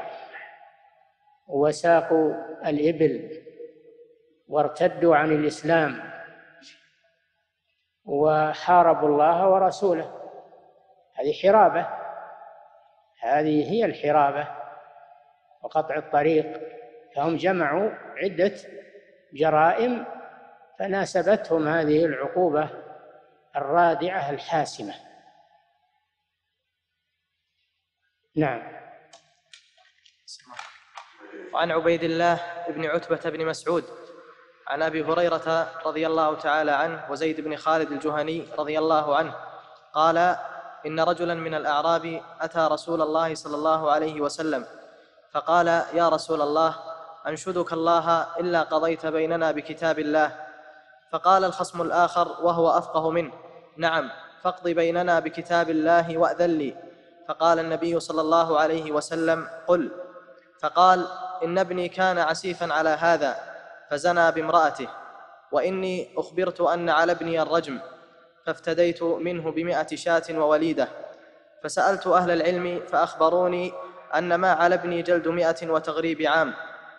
وساقوا الإبل وارتدوا عن الإسلام وحاربوا الله ورسوله. هذه حرابة، هذه هي الحرابة وقطع الطريق. فهم جمعوا عدة جرائم فناسبتهم هذه العقوبة الرادعة الحاسمة. نعم. وعن عبيد الله بن عتبة بن مسعود عن أبي هريرة رضي الله تعالى عنه وزيد بن خالد الجهني رضي الله عنه قال: إن رجلا من الأعراب أتى رسول الله صلى الله عليه وسلم فقال: يا رسول الله، أنشدك الله إلا قضيت بيننا بكتاب الله. فقال الخصم الآخر وهو أفقه منه: نعم، فاقض بيننا بكتاب الله وأذن لي. فقال النبي صلى الله عليه وسلم: قل. فقال: إن ابني كان عسيفا على هذا فزنى بامرأته، وإني أخبرت أن على ابني الرجم، فافتديت منه بمائة شاة ووليدة. فسألت أهل العلم فأخبروني أن ما على ابني جلد مائة وتغريب عام،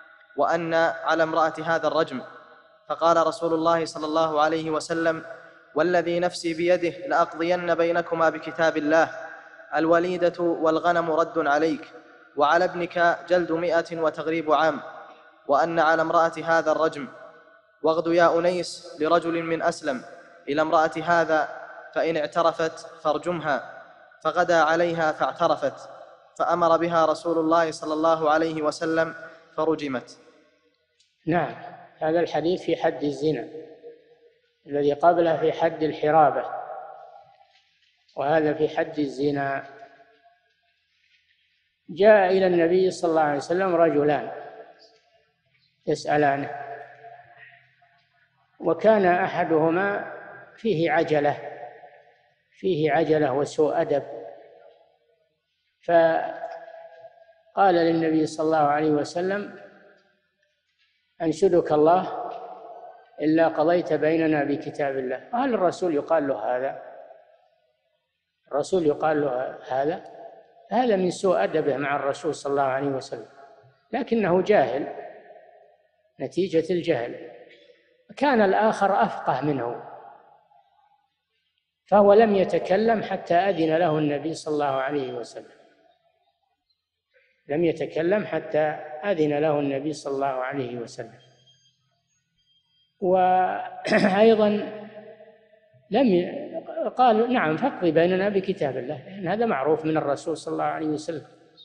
وأن على امرأة هذا الرجم. فقال رسول الله صلى الله عليه وسلم: والذي نفسي بيده لأقضين بينكما بكتاب الله، الوليدة والغنم رد عليك، وعلى ابنك جلد مئة وتغريب عام، وأن على امرأة هذا الرجم. واغد يا أنيس لرجل من أسلم إلى امرأة هذا، فإن اعترفت فارجمها. فغدا عليها فاعترفت، فأمر بها رسول الله صلى الله عليه وسلم فرجمت. نعم، هذا الحديث في حد الزنا، الذي قبله في حد الحرابة، وهذا في حد الزنا. جاء إلى النبي صلى الله عليه وسلم رجلان يسألانه، وكان أحدهما فيه عجلة فيه عجلة وسوء أدب، فقال للنبي صلى الله عليه وسلم: أنشدك الله إلا قضيت بيننا بكتاب الله. هل الرسول يقال له هذا؟ الرسول يقال له هذا؟ هذا من سوء أدبه مع الرسول صلى الله عليه وسلم، لكنه جاهل نتيجة الجهل. كان الآخر أفقه منه، فهو لم يتكلم حتى أذن له النبي صلى الله عليه وسلم لم يتكلم حتى أذن له النبي صلى الله عليه وسلم. وأيضا لم ي... قال: نعم، فاقضي بيننا بكتاب الله، لأن هذا معروف من الرسول صلى الله عليه وسلم.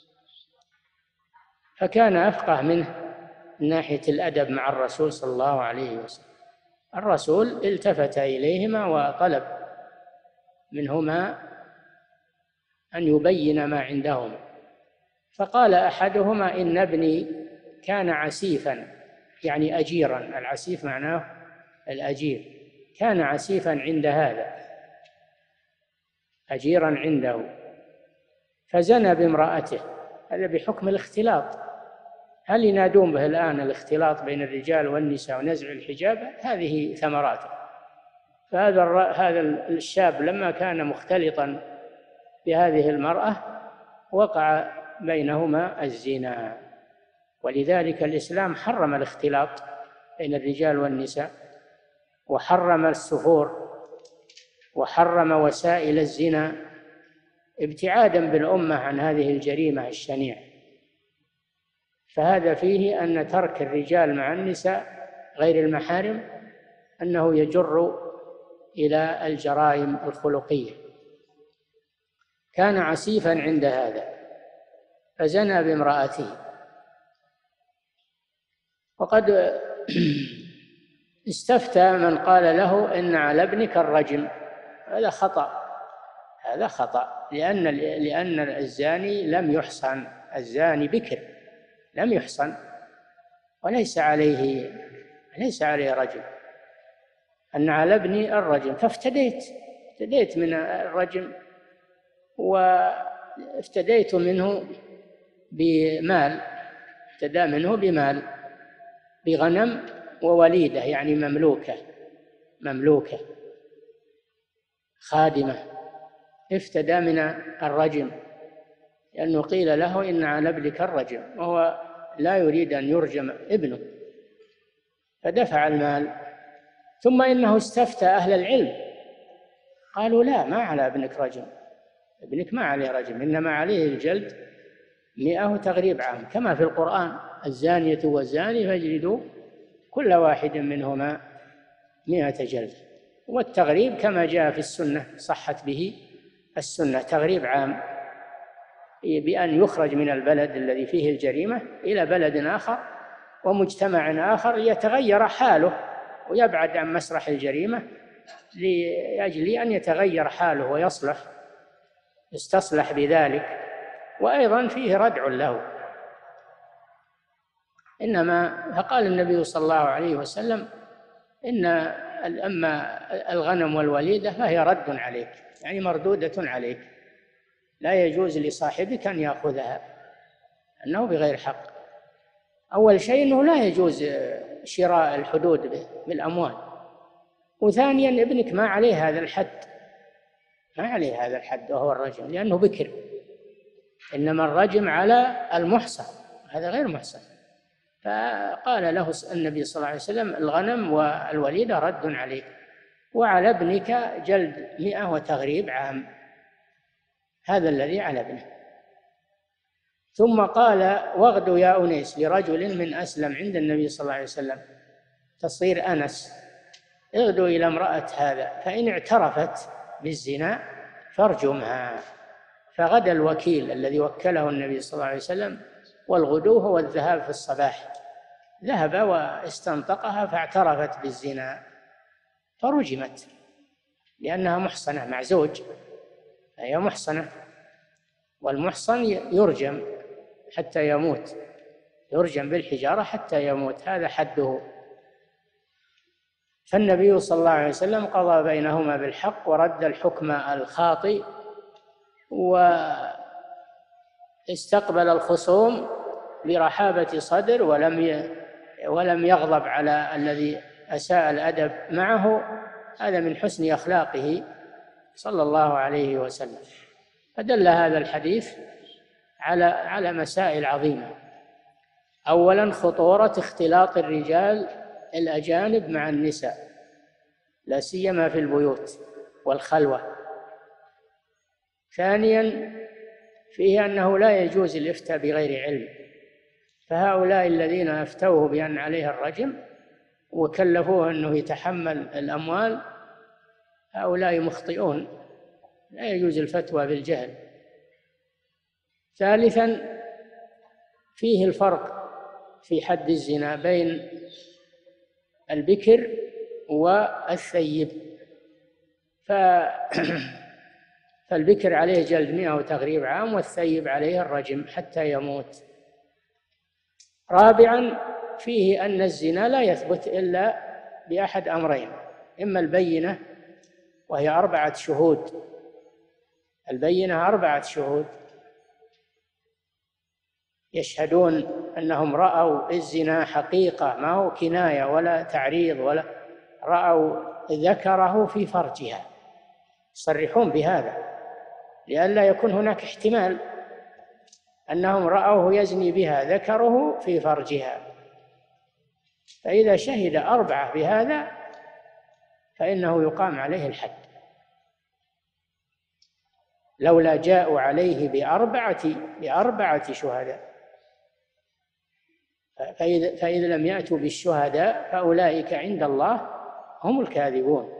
فكان أفقه منه من ناحية الأدب مع الرسول صلى الله عليه وسلم. الرسول التفت إليهما وطلب منهما أن يبين ما عندهما، فقال أحدهما: إن ابني كان عسيفا، يعني أجيرا، العسيف معناه الأجير، كان عسيفا عند هذا، أجيرا عنده، فزنى بامرأته. هذا بحكم الاختلاط. هل ينادون به الآن الاختلاط بين الرجال والنساء ونزع الحجاب؟ هذه ثمراته. فهذا هذا الشاب لما كان مختلطا بهذه المرأة وقع بينهما الزنا، ولذلك الإسلام حرم الاختلاط بين الرجال والنساء، وحرم السفور، وحرم وسائل الزنا ابتعادا بالأمة عن هذه الجريمة الشنيعة. فهذا فيه أن ترك الرجال مع النساء غير المحارم أنه يجر إلى الجرائم الخلقية. كان عسيفا عند هذا فزنى بامرأته. وقد استفتى من قال له إن على ابنك الرجم. هذا خطأ، هذا خطأ، لأن لأن الزاني لم يحصن، الزاني بكر لم يحصن، وليس عليه ليس عليه رجم. أن على ابني الرجم، فافتديت افتديت من الرجم، وافتديت منه بمال، افتدى منه بمال، بغنم ووليدة، يعني مملوكة مملوكة خادمة، افتدى من الرجم، لأنه قيل له إن على ابنك الرجم، وهو لا يريد أن يرجم ابنه، فدفع المال. ثم إنه استفتى أهل العلم، قالوا: لا، ما على ابنك رجم، ابنك ما عليه رجم، إنما عليه الجلد مئة وتغريب عام، كما في القرآن: الزانية والزاني فاجلدوا كل واحد منهما مئة جلد. والتغريب كما جاء في السنة، صحت به السنة، تغريب عام، بأن يخرج من البلد الذي فيه الجريمة إلى بلد آخر ومجتمع آخر يتغير حاله ويبعد عن مسرح الجريمة، لأجل أن يتغير حاله ويصلح، يستصلح بذلك، وأيضا فيه ردع له. إنما فقال النبي صلى الله عليه وسلم: إن أما الغنم والوليدة فهي رد عليك، يعني مردودة عليك، لا يجوز لصاحبك أن يأخذها، أنه بغير حق. أول شيء أنه لا يجوز شراء الحدود بالأموال، وثانيا ابنك ما عليه هذا الحد، ما عليه هذا الحد وهو الرجم، لأنه بكر، إنما الرجم على المحصن، هذا غير محصن. فقال له النبي صلى الله عليه وسلم: الغنم والوليدة رد عليك. وعلى ابنك جلد مئة وتغريب عام. هذا الذي على ابنه. ثم قال: واغدوا يا أنيس لرجل من أسلم عند النبي صلى الله عليه وسلم، تصير أنس، اغدوا إلى امرأة هذا فإن اعترفت بالزنا فارجمها. فغدا الوكيل الذي وكله النبي صلى الله عليه وسلم، والغدو هو الذهاب في الصباح، ذهب واستنطقها فاعترفت بالزنا فرجمت، لأنها محصنة مع زوج، هي محصنة، والمحصن يرجم حتى يموت، يرجم بالحجارة حتى يموت، هذا حده. فالنبي صلى الله عليه وسلم قضى بينهما بالحق ورد الحكم الخاطئ، واستقبل الخصوم برحابة صدر، ولم ولم يغضب على الذي أساء الأدب معه. هذا من حسن أخلاقه صلى الله عليه وسلم. فدل هذا الحديث على على مسائل عظيمة. أولا خطورة اختلاط الرجال الأجانب مع النساء، لا سيما في البيوت والخلوة. ثانيا فيه أنه لا يجوز الإفتاء بغير علم، فهؤلاء الذين أفتوه بأن عليه الرجم وكلفوه أنه يتحمل الأموال هؤلاء مخطئون، لا يجوز الفتوى بالجهل. ثالثا فيه الفرق في حد الزنا بين البكر والثيب، فالبكر عليه جلد مئة وتغريب عام، والثيب عليه الرجم حتى يموت. رابعا فيه أن الزنا لا يثبت إلا بأحد أمرين: إما البينة وهي أربعة شهود، البينة أربعة شهود يشهدون أنهم رأوا الزنا حقيقة، ما هو كناية ولا تعريض، ولا رأوا ذكره في فرجها، يصرحون بهذا لئلا يكون هناك احتمال أنهم رأوه يزني بها ذكره في فرجها. فإذا شهد أربعة بهذا فإنه يقام عليه الحد، لولا جاءوا عليه بأربعة بأربعة شهداء. فإذا, فإذا لم يأتوا بالشهداء فأولئك عند الله هم الكاذبون.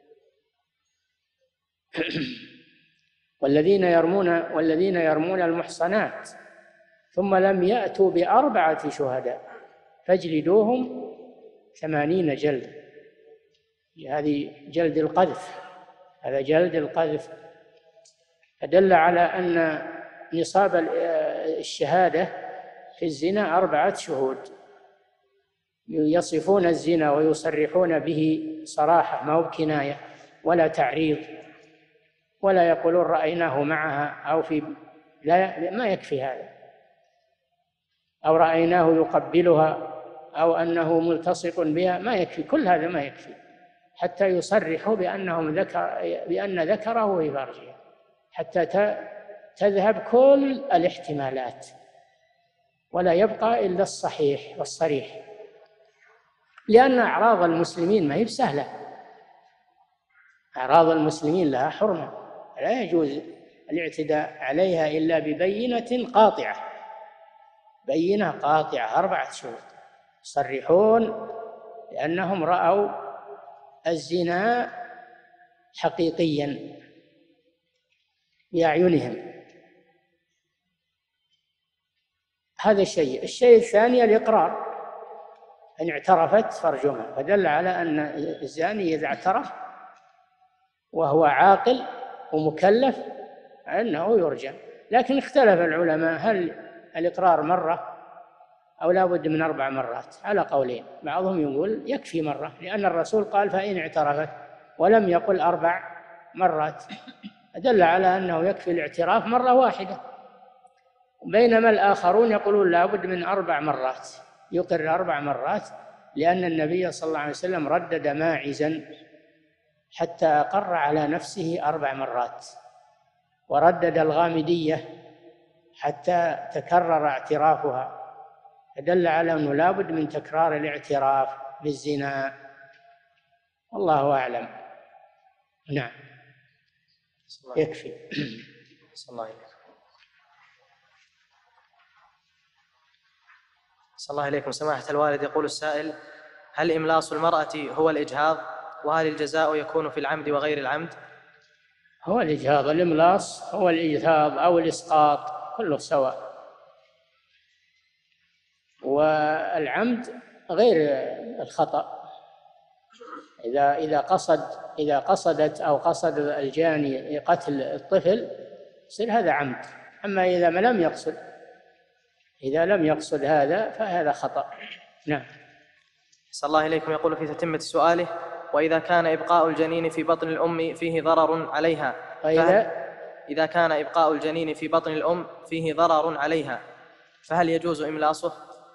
والذين يرمون والذين يرمون المحصنات ثم لم يأتوا بأربعة شهداء فاجلدوهم ثمانين جلد، هذه جلد القذف، هذا جلد القذف. فدل على أن نصاب الشهادة في الزنا أربعة شهود يصفون الزنا ويصرحون به صراحة، ما هو كناية ولا تعريض، ولا يقولون رأيناه معها أو في، لا، ما يكفي هذا، أو رأيناه يقبلها أو أنه ملتصق بها، ما يكفي، كل هذا ما يكفي حتى يصرحوا بأنهم ذكر بأن ذكره في فرجها، حتى تذهب كل الاحتمالات ولا يبقى إلا الصحيح والصريح. لأن أعراض المسلمين ما هي بسهلة، أعراض المسلمين لها حرمة، لا يجوز الاعتداء عليها إلا ببينة قاطعة، بينة قاطعة أربعة شهود يصرحون لأنهم رأوا الزنا حقيقيا بأعينهم. هذا الشيء. الشيء الثاني الإقرار، إن اعترفت فارجمها، فدل على أن الزاني إذا اعترف وهو عاقل ومكلف أنه يرجم. لكن اختلف العلماء هل الإقرار مرة أو لا بد من أربع مرات، على قولين. بعضهم يقول يكفي مرة، لأن الرسول قال فإن اعترفت ولم يقل أربع مرات، دل على أنه يكفي الاعتراف مرة واحدة. بينما الآخرون يقولون لا بد من أربع مرات، يقر أربع مرات، لأن النبي صلى الله عليه وسلم ردد ماعزا حتى أقر على نفسه أربع مرات، وردد الغامدية حتى تكرر اعترافها، فدل على أنه لا بد من تكرار الاعتراف بالزنا. والله أعلم. نعم يكفي. صلى الله عليكم. صلى الله عليكم سماحة الوالد. يقول السائل: هل إملاص المرأة هو الإجهاض؟ وهل الجزاء يكون في العمد وغير العمد؟ هو الإجهاض، الإملاص هو الإجهاض أو الإسقاط كله سواء، والعمد غير الخطأ. إذا إذا قصد إذا قصدت أو قصد الجاني قتل الطفل يصير هذا عمد. أما إذا ما لم يقصد إذا لم يقصد هذا فهذا خطأ. نعم. صلى الله عليكم. يقول في تتمة سؤاله: وإذا كان إبقاء الجنين في بطن الأم فيه ضرر عليها فإذا إذا كان إبقاء الجنين في بطن الأم فيه ضرر عليها فهل يجوز إملاصه؟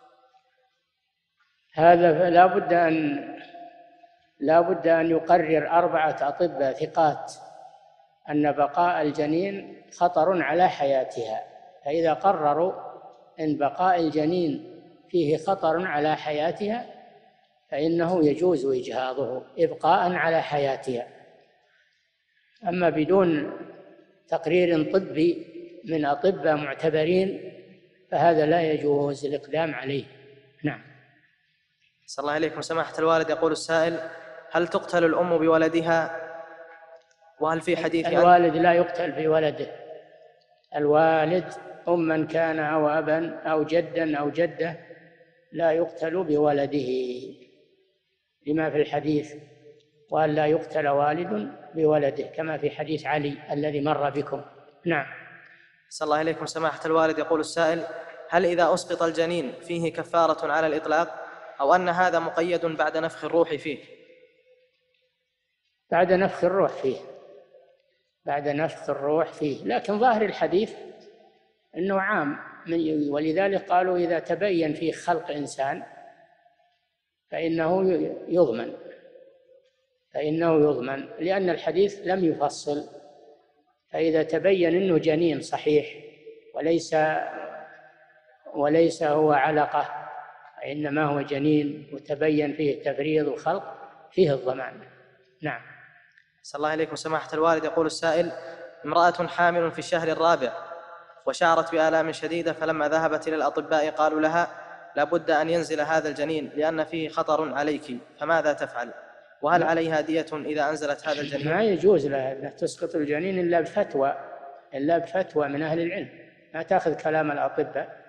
هذا لا بد أن لا بد أن يقرر أربعة أطباء ثقات أن بقاء الجنين خطر على حياتها، فإذا قرروا أن بقاء الجنين فيه خطر على حياتها فإنه يجوز إجهاضه إبقاء على حياتها. أما بدون تقرير طبي من أطباء معتبرين فهذا لا يجوز الإقدام عليه. نعم. صلى الله عليكم سماحة الوالد. يقول السائل: هل تقتل الأم بولدها؟ وهل في حديث الوالد لا يقتل بولده. الوالد أما كان أو أبا أو جدا أو جدة لا يقتل بولده، لما في الحديث: وأن لا يقتل والد بولده، كما في حديث علي الذي مر بكم. نعم. صلى الله عليكم سماحة الوالد. يقول السائل: هل إذا أسقط الجنين فيه كفارة على الإطلاق، أو أن هذا مقيد بعد نفخ الروح فيه؟ بعد نفخ الروح فيه بعد نفخ الروح فيه لكن ظاهر الحديث أنه عام، ولذلك قالوا إذا تبين فيه خلق إنسان فإنه يضمن فإنه يضمن لأن الحديث لم يفصل. فإذا تبين أنه جنين صحيح وليس وليس هو علقة، إنما هو جنين وتبين فيه تفريط وخلق، فيه الضمان. نعم. صلى الله عليكم سماحة الوالد. يقول السائل: امرأة حامل في الشهر الرابع وشعرت بآلام شديدة، فلما ذهبت إلى الأطباء قالوا لها لابد أن ينزل هذا الجنين لأن فيه خطر عليك، فماذا تفعل؟ وهل عليها دية إذا أنزلت هذا الجنين؟ ما يجوز لها أن تسقط الجنين إلا بفتوى إلا بفتوى من أهل العلم، ما تأخذ كلام الأطباء.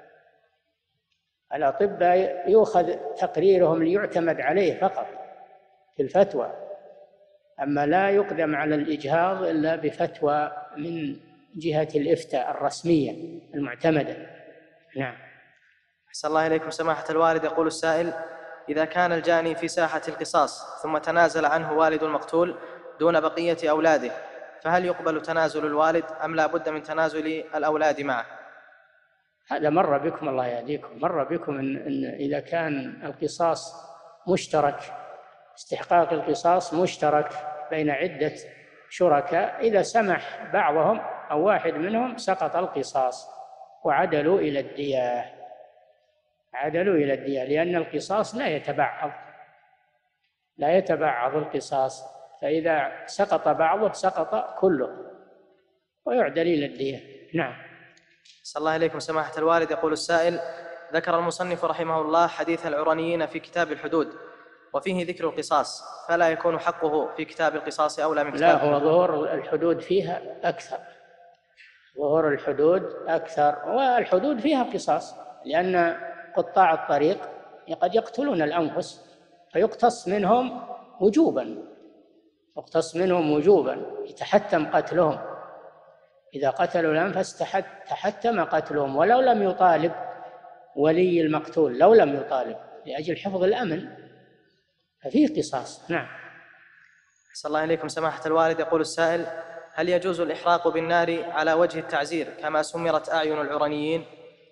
الأطباء يؤخذ تقريرهم ليعتمد عليه فقط في الفتوى، أما لا يقدم على الإجهاض إلا بفتوى من جهة الإفتاء الرسمية المعتمدة. نعم. أحسن الله إليكم سماحة الوالد. يقول السائل: إذا كان الجاني في ساحة القصاص ثم تنازل عنه والد المقتول دون بقية أولاده، فهل يقبل تنازل الوالد أم لا بد من تنازل الأولاد معه؟ هذا مر بكم، الله يهديكم، مر بكم إن, إن إذا كان القصاص مشترك، استحقاق القصاص مشترك بين عدة شركاء، إذا سمح بعضهم أو واحد منهم سقط القصاص وعدلوا إلى الدية عدلوا إلى الدية لأن القصاص لا يتبعض لا يتبعض القصاص، فإذا سقط بعضه سقط كله ويعدل إلى الدية. نعم. صلى الله عليكم سماحة الوالد. يقول السائل: ذكر المصنف رحمه الله حديث العرنيين في كتاب الحدود وفيه ذكر القصاص، فلا يكون حقه في كتاب القصاص أولى من كتاب؟ لا، هو ظهور الحدود فيها أكثر ظهور الحدود أكثر والحدود فيها قصاص، لأن قطاع الطريق قد يقتلون الأنفس فيقتص منهم وجوبا يقتص منهم وجوبا يتحتم قتلهم. إذا قتلوا الأنفس تحتم قتلهم ولو لم يطالب ولي المقتول، لو لم يطالب لأجل حفظ الأمن ففيه قصاص. نعم. صلى الله عليكم سماحة الوالد. يقول السائل: هل يجوز الإحراق بالنار على وجه التعزير كما سمرت أعين العرنيين؟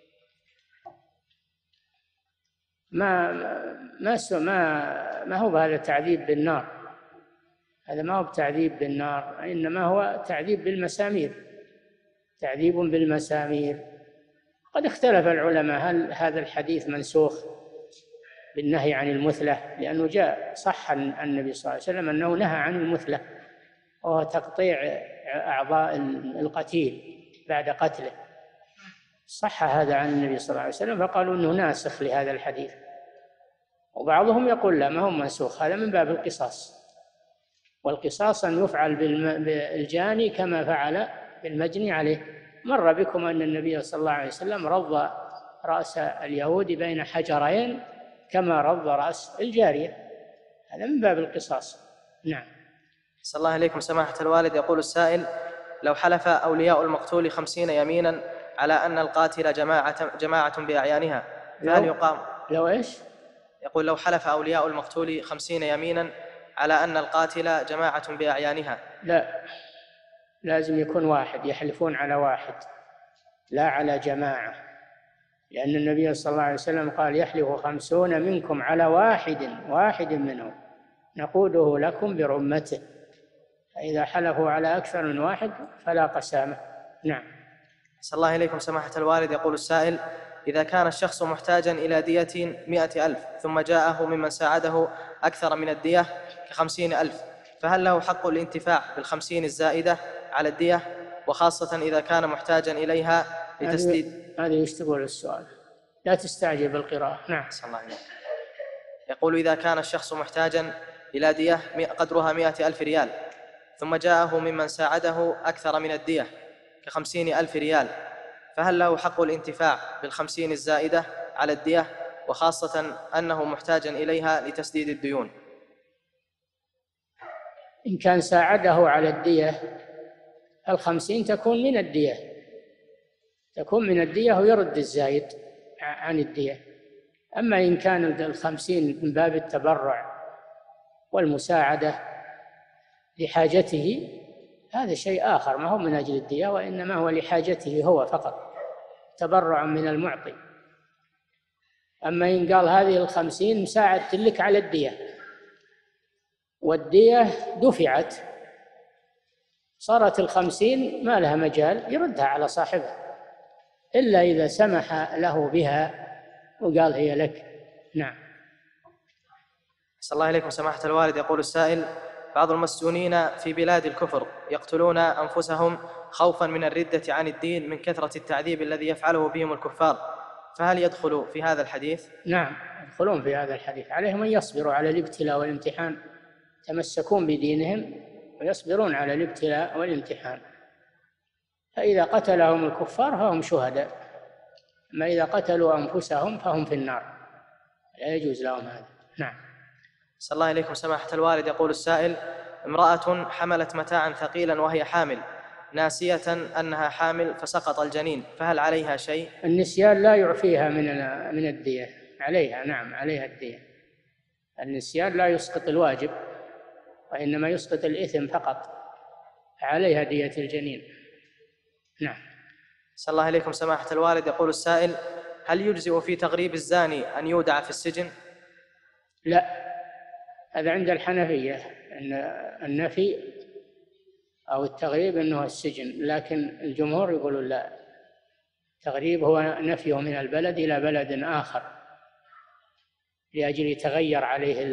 ما ما ما ما هو بهذا تعذيب بالنار، هذا ما هو بتعذيب بالنار، إنما هو تعذيب بالمسامير تعذيب بالمسامير. قد اختلف العلماء هل هذا الحديث منسوخ بالنهي عن المثلة، لأنه جاء صح عن النبي صلى الله عليه وسلم أنه نهى عن المثلة وهو تقطيع أعضاء القتيل بعد قتله. صح هذا عن النبي صلى الله عليه وسلم، فقالوا أنه ناسخ لهذا الحديث. وبعضهم يقول لا، ما هو منسوخ، هذا من باب القصاص، والقصاص أن يفعل بالجاني كما فعل بالمجني عليه. مر بكم أن النبي صلى الله عليه وسلم رض رأس اليهود بين حجرين كما رض رأس الجارية، هذا من باب القصاص. نعم. صلى الله عليكم سماحة الوالد. يقول السائل: لو حلف أولياء المقتول خمسين يمينا على أن القاتل جماعة, جماعة بأعيانها، فهل يقام؟ لو إيش؟ يقول: لو حلف أولياء المقتول خمسين يمينا على أن القاتل جماعة بأعيانها. لا، لازم يكون واحد، يحلفون على واحد لا على جماعة، لأن النبي صلى الله عليه وسلم قال: يحلف خمسون منكم على واحد واحد منهم نقوده لكم برمته، فإذا حلفوا على أكثر من واحد فلا قسامة. نعم. صلى الله عليكم سماحة الوالد. يقول السائل: إذا كان الشخص محتاجا إلى دية مئة ألف ثم جاءه ممن ساعده أكثر من الدية كخمسين ألف، فهل له حق الانتفاع بالخمسين الزائدة على الدية، وخاصة إذا كان محتاجا إليها لتسديد؟ هذه يشتغل السؤال، لا تستعجل بالقراءة. نعم. صلى الله عليه. يقول: إذا كان الشخص محتاجا إلى دية قدرها مئة ألف ريال ثم جاءه ممن ساعده أكثر من الدية كخمسين ألف ريال، فهل له حق الانتفاع بالخمسين الزائدة على الدية، وخاصة أنه محتاجا إليها لتسديد الديون؟ إن كان ساعده على الدية الخمسين تكون من الدية، تكون من الدية ويرد الزايد عن الدية. أما إن كان الخمسين من باب التبرع والمساعدة لحاجته، هذا شيء آخر، ما هو من أجل الدية، وإنما هو لحاجته هو فقط، تبرع من المعطي. أما إن قال هذه الخمسين مساعدة لك على الدية، والدية دفعت، صارت الخمسين ما لها مجال، يردها على صاحبها، إلا إذا سمح له بها وقال هي لك. نعم. صلى الله عليكم سماحة الوالد. يقول السائل: بعض المسجونين في بلاد الكفر يقتلون أنفسهم خوفا من الردة عن الدين من كثرة التعذيب الذي يفعله بهم الكفار، فهل يدخلوا في هذا الحديث؟ نعم، يدخلون في هذا الحديث. عليهم أن يصبروا على الابتلاء والامتحان، يتمسكون بدينهم ويصبرون على الابتلاء والامتحان، فإذا قتلهم الكفار فهم شهداء، أما إذا قتلوا أنفسهم فهم في النار، لا يجوز لهم هذا. نعم. صلى الله عليكم سماحة الوالد. يقول السائل: امرأة حملت متاعا ثقيلا وهي حامل، ناسية أنها حامل فسقط الجنين، فهل عليها شيء؟ النسيان لا يعفيها من من الدية، عليها. نعم، عليها الدية. النسيان لا يسقط الواجب، وإنما يسقط الإثم فقط، عليها دية الجنين. نعم. صلى الله عليكم سماحة الوالد. يقول السائل: هل يجزئ في تغريب الزاني أن يودع في السجن؟ لا، هذا عند الحنفية أن النفي أو التغريب أنه السجن، لكن الجمهور يقولون لا، التغريب هو نفيه من البلد إلى بلد آخر لأجل يتغير عليه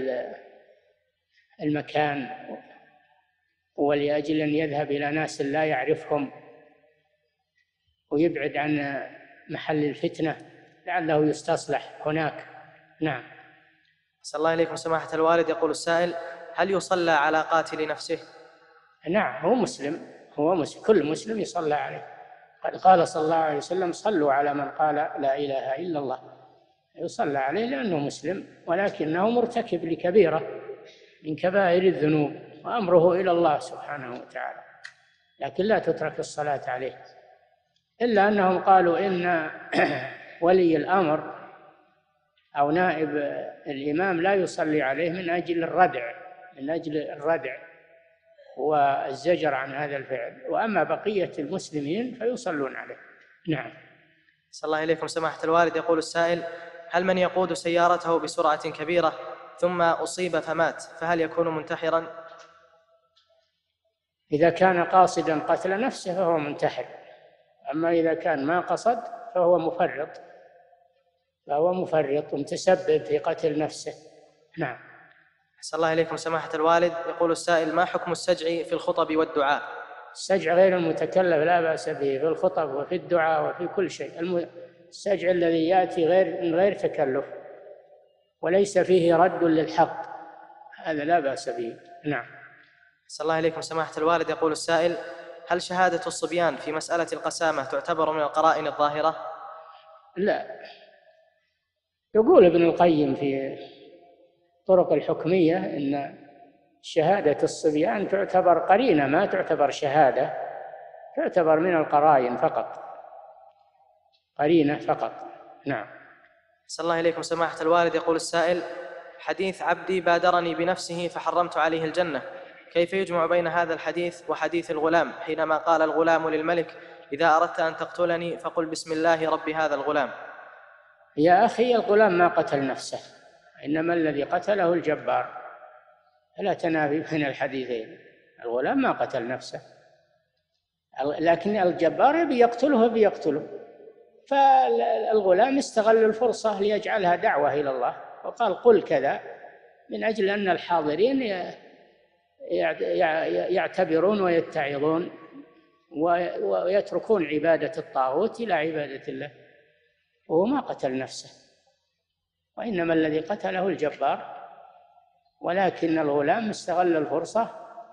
المكان، ولأجل أن يذهب إلى ناس لا يعرفهم ويبعد عن محل الفتنة لعله يستصلح هناك. نعم. صلى الله عليكم سماحة الوالد. يقول السائل: هل يصلى على قاتل نفسه؟ نعم، هو مسلم، هو مسلم، كل مسلم يصلى عليه. قد قال صلى الله عليه وسلم: صلوا على من قال لا إله إلا الله، يصلى عليه لأنه مسلم، ولكنه مرتكب لكبيرة من كبائر الذنوب، وأمره إلى الله سبحانه وتعالى، لكن لا تترك الصلاة عليه، إلا أنهم قالوا إن ولي الأمر أو نائب الإمام لا يصلي عليه من أجل الردع، من أجل الردع والزجر عن هذا الفعل، وأما بقية المسلمين فيصلون عليه. نعم. صلى الله عليكم سماحة الوالد. يقول السائل: هل من يقود سيارته بسرعة كبيرة ثم أصيب فمات فهل يكون منتحرا؟ إذا كان قاصدا قتل نفسه فهو منتحر، أما إذا كان ما قصد فهو مفرط، فهو مفرط متسبب في قتل نفسه. نعم. أحسن الله إليكم سماحة الوالد. يقول السائل: ما حكم السجع في الخطب والدعاء؟ السجع غير المتكلف لا بأس به في الخطب وفي الدعاء وفي كل شيء. السجع الذي يأتي غير من غير تكلف وليس فيه رد للحق هذا لا بأس به. نعم. أحسن الله إليكم سماحة الوالد. يقول السائل: هل شهادة الصبيان في مسألة القسامة تعتبر من القرائن الظاهرة؟ لا. يقول ابن القيم في طرق الحكمية إن شهادة الصبيان تعتبر قرينة ما تعتبر شهادة، تعتبر من القرائن فقط، قرينة فقط. نعم. أحسن الله إليكم سماحة الوالد. يقول السائل: حديث عبدي بادرني بنفسه فحرمت عليه الجنة، كيف يجمع بين هذا الحديث وحديث الغلام حينما قال الغلام للملك: إذا أردت أن تقتلني فقل بسم الله رب هذا الغلام؟ يا أخي الغلام ما قتل نفسه، إنما الذي قتله الجبار، فلا تنافي بين الحديثين. الغلام ما قتل نفسه، لكن الجبار يبي يقتله يبي يقتله، فالغلام استغل الفرصة ليجعلها دعوة إلى الله وقال قل كذا، من أجل أن الحاضرين يعتبرون ويتعظون ويتركون عبادة الطاغوت إلى عبادة الله، وهو ما قتل نفسه، وإنما الذي قتله الجبار، ولكن الغلام استغل الفرصة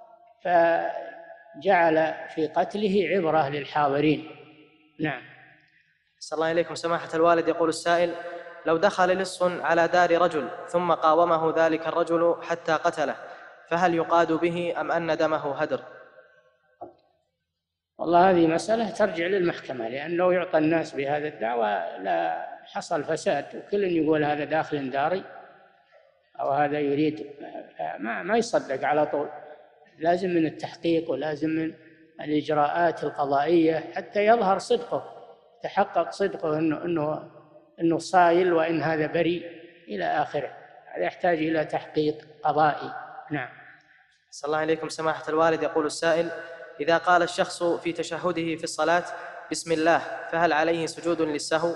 فجعل في قتله عبرة للحاضرين. نعم. صلى الله إليكم سماحة الوالد. يقول السائل: لو دخل لص على دار رجل ثم قاومه ذلك الرجل حتى قتله، فهل يقاد به أم أن دمه هدر؟ والله هذه مسألة ترجع للمحكمة، لأنه يعطى الناس بهذا الدعوة لا حصل فساد، وكل يقول هذا داخل داري أو هذا يريد، ما, ما يصدق على طول، لازم من التحقيق ولازم من الإجراءات القضائية حتى يظهر صدقه، تحقق صدقه إنه, إنه, إنه صايل وإن هذا بريء إلى آخره. هذا يحتاج إلى تحقيق قضائي. نعم. صلى الله عليكم سماحة الوالد. يقول السائل: إذا قال الشخص في تشهده في الصلاة بسم الله فهل عليه سجود للسهو؟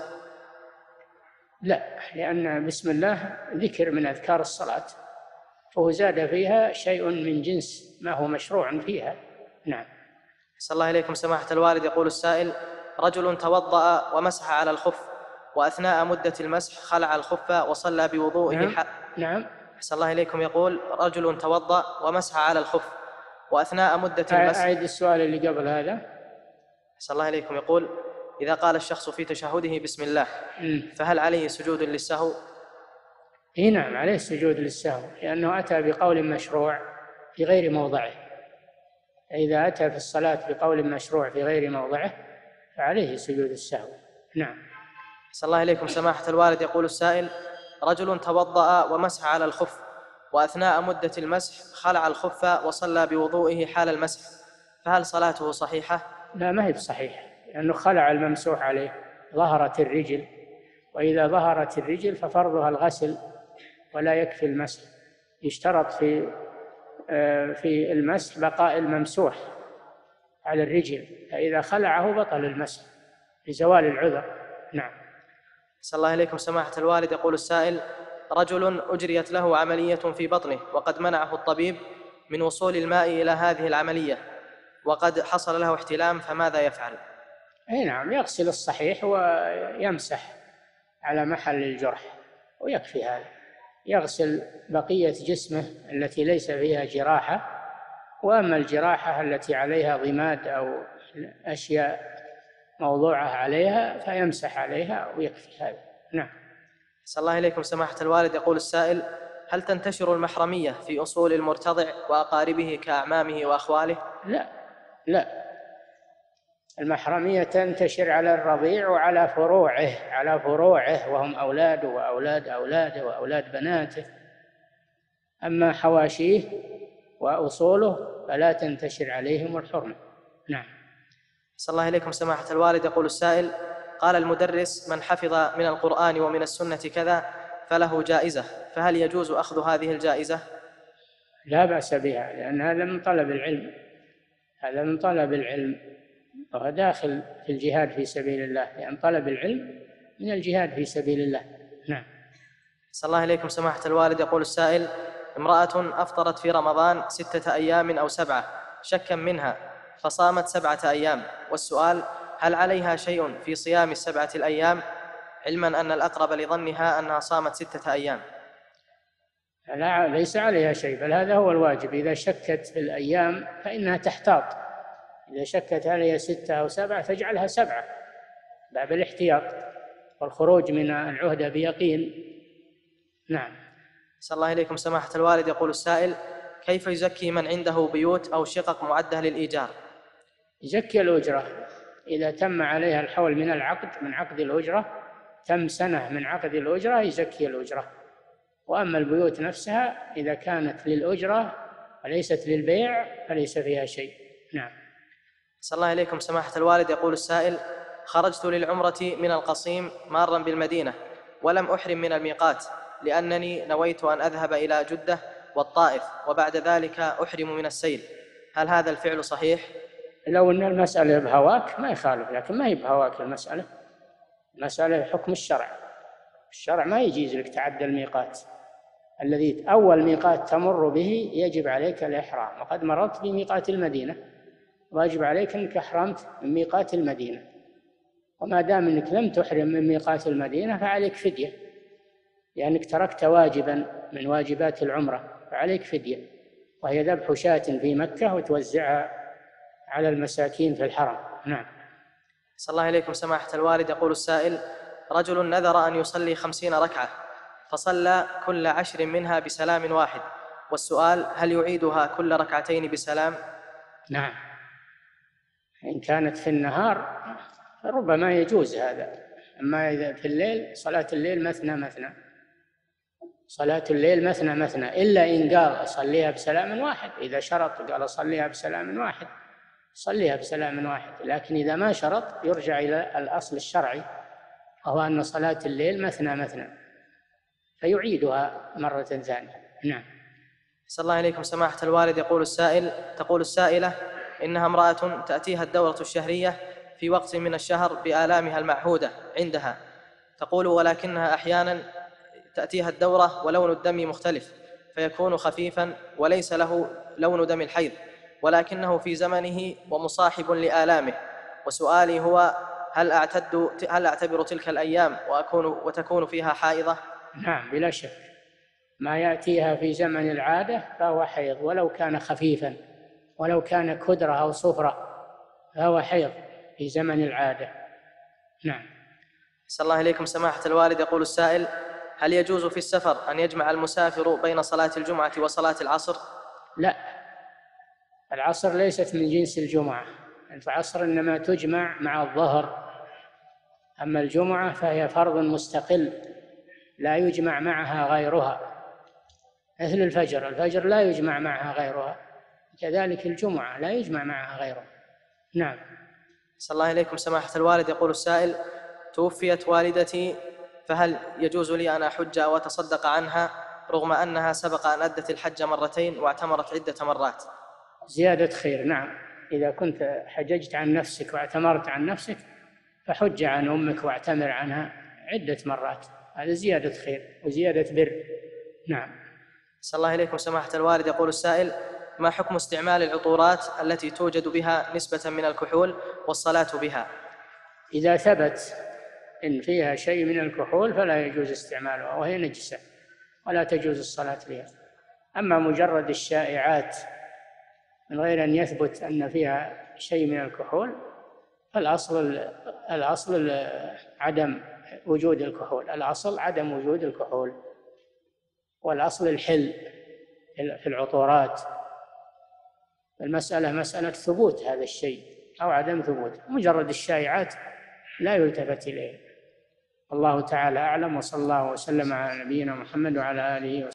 لا، لأن بسم الله ذكر من أذكار الصلاة، فهو زاد فيها شيء من جنس ما هو مشروع فيها. نعم. صلى الله عليكم سماحة الوالد. يقول السائل: رجل توضأ ومسح على الخف، وأثناء مدة المسح خلع الخف وصلى بوضوئه. نعم. ح... نعم. صلى الله عليكم. يقول: رجل توضأ ومسح على الخف، وأثناء مدة المسح. أعيد السؤال اللي قبل هذا. صلى الله عليكم. يقول: إذا قال الشخص في تشهده بسم الله فهل عليه سجود للسهو؟ إيه نعم، عليه سجود للسهو، لأنه أتى بقول مشروع في غير موضعه. إذا أتى في الصلاة بقول مشروع في غير موضعه فعليه سجود السهو. نعم. صلى الله عليكم سماحة الوالد. يقول السائل: رجل توضأ ومسح على الخف، وأثناء مدة المسح خلع الخف وصلى بوضوئه حال المسح، فهل صلاته صحيحة؟ لا، ما هي بصحيحة، لأنه خلع الممسوح عليه، ظهرت الرجل، وإذا ظهرت الرجل ففرضها الغسل ولا يكفي المسح، يشترط في في المسح بقاء الممسوح على الرجل، فإذا خلعه بطل المسح لزوال العذر. نعم. صلى الله عليكم سماحة الوالد. يقول السائل: رجل أجريت له عملية في بطنه وقد منعه الطبيب من وصول الماء إلى هذه العملية، وقد حصل له احتلام، فماذا يفعل؟ أي نعم، يغسل الصحيح ويمسح على محل الجرح ويكفي هذا، يغسل بقية جسمه التي ليس فيها جراحة، وأما الجراحة التي عليها ضماد أو أشياء موضوعة عليها فيمسح عليها ويكفي هذا. نعم. صلى الله عليكم سماحة الوالد. يقول السائل: هل تنتشر المحرمية في أصول المرتضع وأقاربه كأعمامه وأخواله؟ لا لا، المحرمية تنتشر على الرضيع وعلى فروعه، على فروعه وهم أولاده وأولاد أولاده وأولاد بناته، أما حواشيه وأصوله فلا تنتشر عليهم الحرمة. نعم. صلى الله عليكم سماحة الوالد. يقول السائل: قال المدرس: من حفظ من القرآن ومن السنة كذا فله جائزة، فهل يجوز أخذ هذه الجائزة؟ لا بأس بها، لأن هذا من طلب العلم، هذا من طلب العلم، وهو داخل في الجهاد في سبيل الله، لأن طلب العلم من الجهاد في سبيل الله. نعم. صلى الله عليكم سماحة الوالد. يقول السائل: امرأة أفطرت في رمضان ستة أيام أو سبعة شكا منها فصامت سبعة أيام، والسؤال: هل عليها شيء في صيام السبعة الأيام، علما أن الأقرب لظنها أنها صامت ستة أيام؟ لا، ليس عليها شيء، بل هذا هو الواجب. إذا شكت في الأيام فإنها تحتاط. إذا شكت عليها ستة أو سبعة تجعلها سبعة باب الاحتياط والخروج من العهدة بيقين. نعم. صلى الله إليكم سماحة الوالد. يقول السائل: كيف يزكي من عنده بيوت أو شقق معدة للإيجار؟ يزكي الأجرة إذا تم عليها الحول من العقد، من عقد الأجرة، تم سنة من عقد الأجرة يزكي الأجرة. وأما البيوت نفسها إذا كانت للأجرة وليست للبيع فليس فيها شيء. نعم. صلى الله إليكم سماحة الوالد. يقول السائل: خرجت للعمرة من القصيم مارا بالمدينة ولم أحرم من الميقات، لأنني نويت أن أذهب إلى جدة والطائف وبعد ذلك أحرم من السيل، هل هذا الفعل صحيح؟ لو أن المسألة بهواك ما يخالف، لكن ما هي بهواك المسألة. المسألة حكم الشرع. الشرع ما يجيز لك تعدى الميقات الذي أول ميقات تمر به يجب عليك الإحرام، وقد مررت بميقات المدينة واجب عليك أنك أحرمت من ميقات المدينة، وما دام أنك لم تحرم من ميقات المدينة فعليك فدية، لأنك تركت واجبا من واجبات العمرة، فعليك فدية، وهي ذبح شاة في مكة وتوزعها على المساكين في الحرم. نعم. صلى الله إليكم سماحة الوالد. يقول السائل: رجل نذر أن يصلي خمسين ركعة فصلى كل عشر منها بسلام واحد، والسؤال: هل يعيدها كل ركعتين بسلام؟ نعم، إن كانت في النهار ربما يجوز هذا، أما إذا في الليل صلاة الليل مثنى مثنى، صلاة الليل مثنى مثنى، إلا إن قال أصليها بسلام واحد. إذا شرط قال أصليها بسلام واحد صليها بسلام واحد، لكن إذا ما شرط يرجع إلى الأصل الشرعي وهو أن صلاة الليل مثنى مثنى، فيعيدها مرة ثانية. نعم. صلى الله إليكم سماحة الوالد. يقول السائل تقول السائلة: إنها امرأة تأتيها الدورة الشهرية في وقت من الشهر بآلامها المعهودة عندها، تقول: ولكنها أحيانا تأتيها الدورة ولون الدم مختلف فيكون خفيفا وليس له لون دم الحيض، ولكنه في زمنه ومصاحب لآلامه، وسؤالي هو: هل أعتد هل أعتبر تلك الأيام وأكون وتكون فيها حائضة؟ نعم بلا شك، ما يأتيها في زمن العادة فهو حيض، ولو كان خفيفا، ولو كان كدرة أو صفرة فهو حيض في زمن العادة. نعم. صلى الله إليكم سماحة الوالد. يقول السائل: هل يجوز في السفر أن يجمع المسافر بين صلاة الجمعة وصلاة العصر؟ لا، العصر ليست من جنس الجمعة، العصر إنما تجمع مع الظهر، أما الجمعة فهي فرض مستقل لا يجمع معها غيرها، مثل الفجر، الفجر لا يجمع معها غيرها، كذلك الجمعة لا يجمع معها غيرها. نعم. صلى الله إليكم سماحة الوالد. يقول السائل: توفيت والدتي، فهل يجوز لي أن أحج وأتصدق عنها رغم أنها سبق أن أدت الحج مرتين واعتمرت عدة مرات؟ زيادة خير. نعم، إذا كنت حججت عن نفسك واعتمرت عن نفسك فحج عن أمك واعتمر عنها عدة مرات، هذا زيادة خير وزيادة بر. نعم. صلى الله إليكم سماحة الوالد. يقول السائل: ما حكم استعمال العطورات التي توجد بها نسبة من الكحول والصلاة بها؟ إذا ثبت إن فيها شيء من الكحول فلا يجوز استعمالها، وهي نجسة ولا تجوز الصلاة بها. أما مجرد الشائعات من غير أن يثبت أن فيها شيء من الكحول فالأصل الأصل عدم وجود الكحول، الأصل عدم وجود الكحول، والأصل الحل في العطورات. المسألة مسألة ثبوت هذا الشيء أو عدم ثبوت، مجرد الشائعات لا يلتفت إليه. الله تعالى أعلم، وصلى الله وسلم على نبينا محمد وعلى آله وسلم.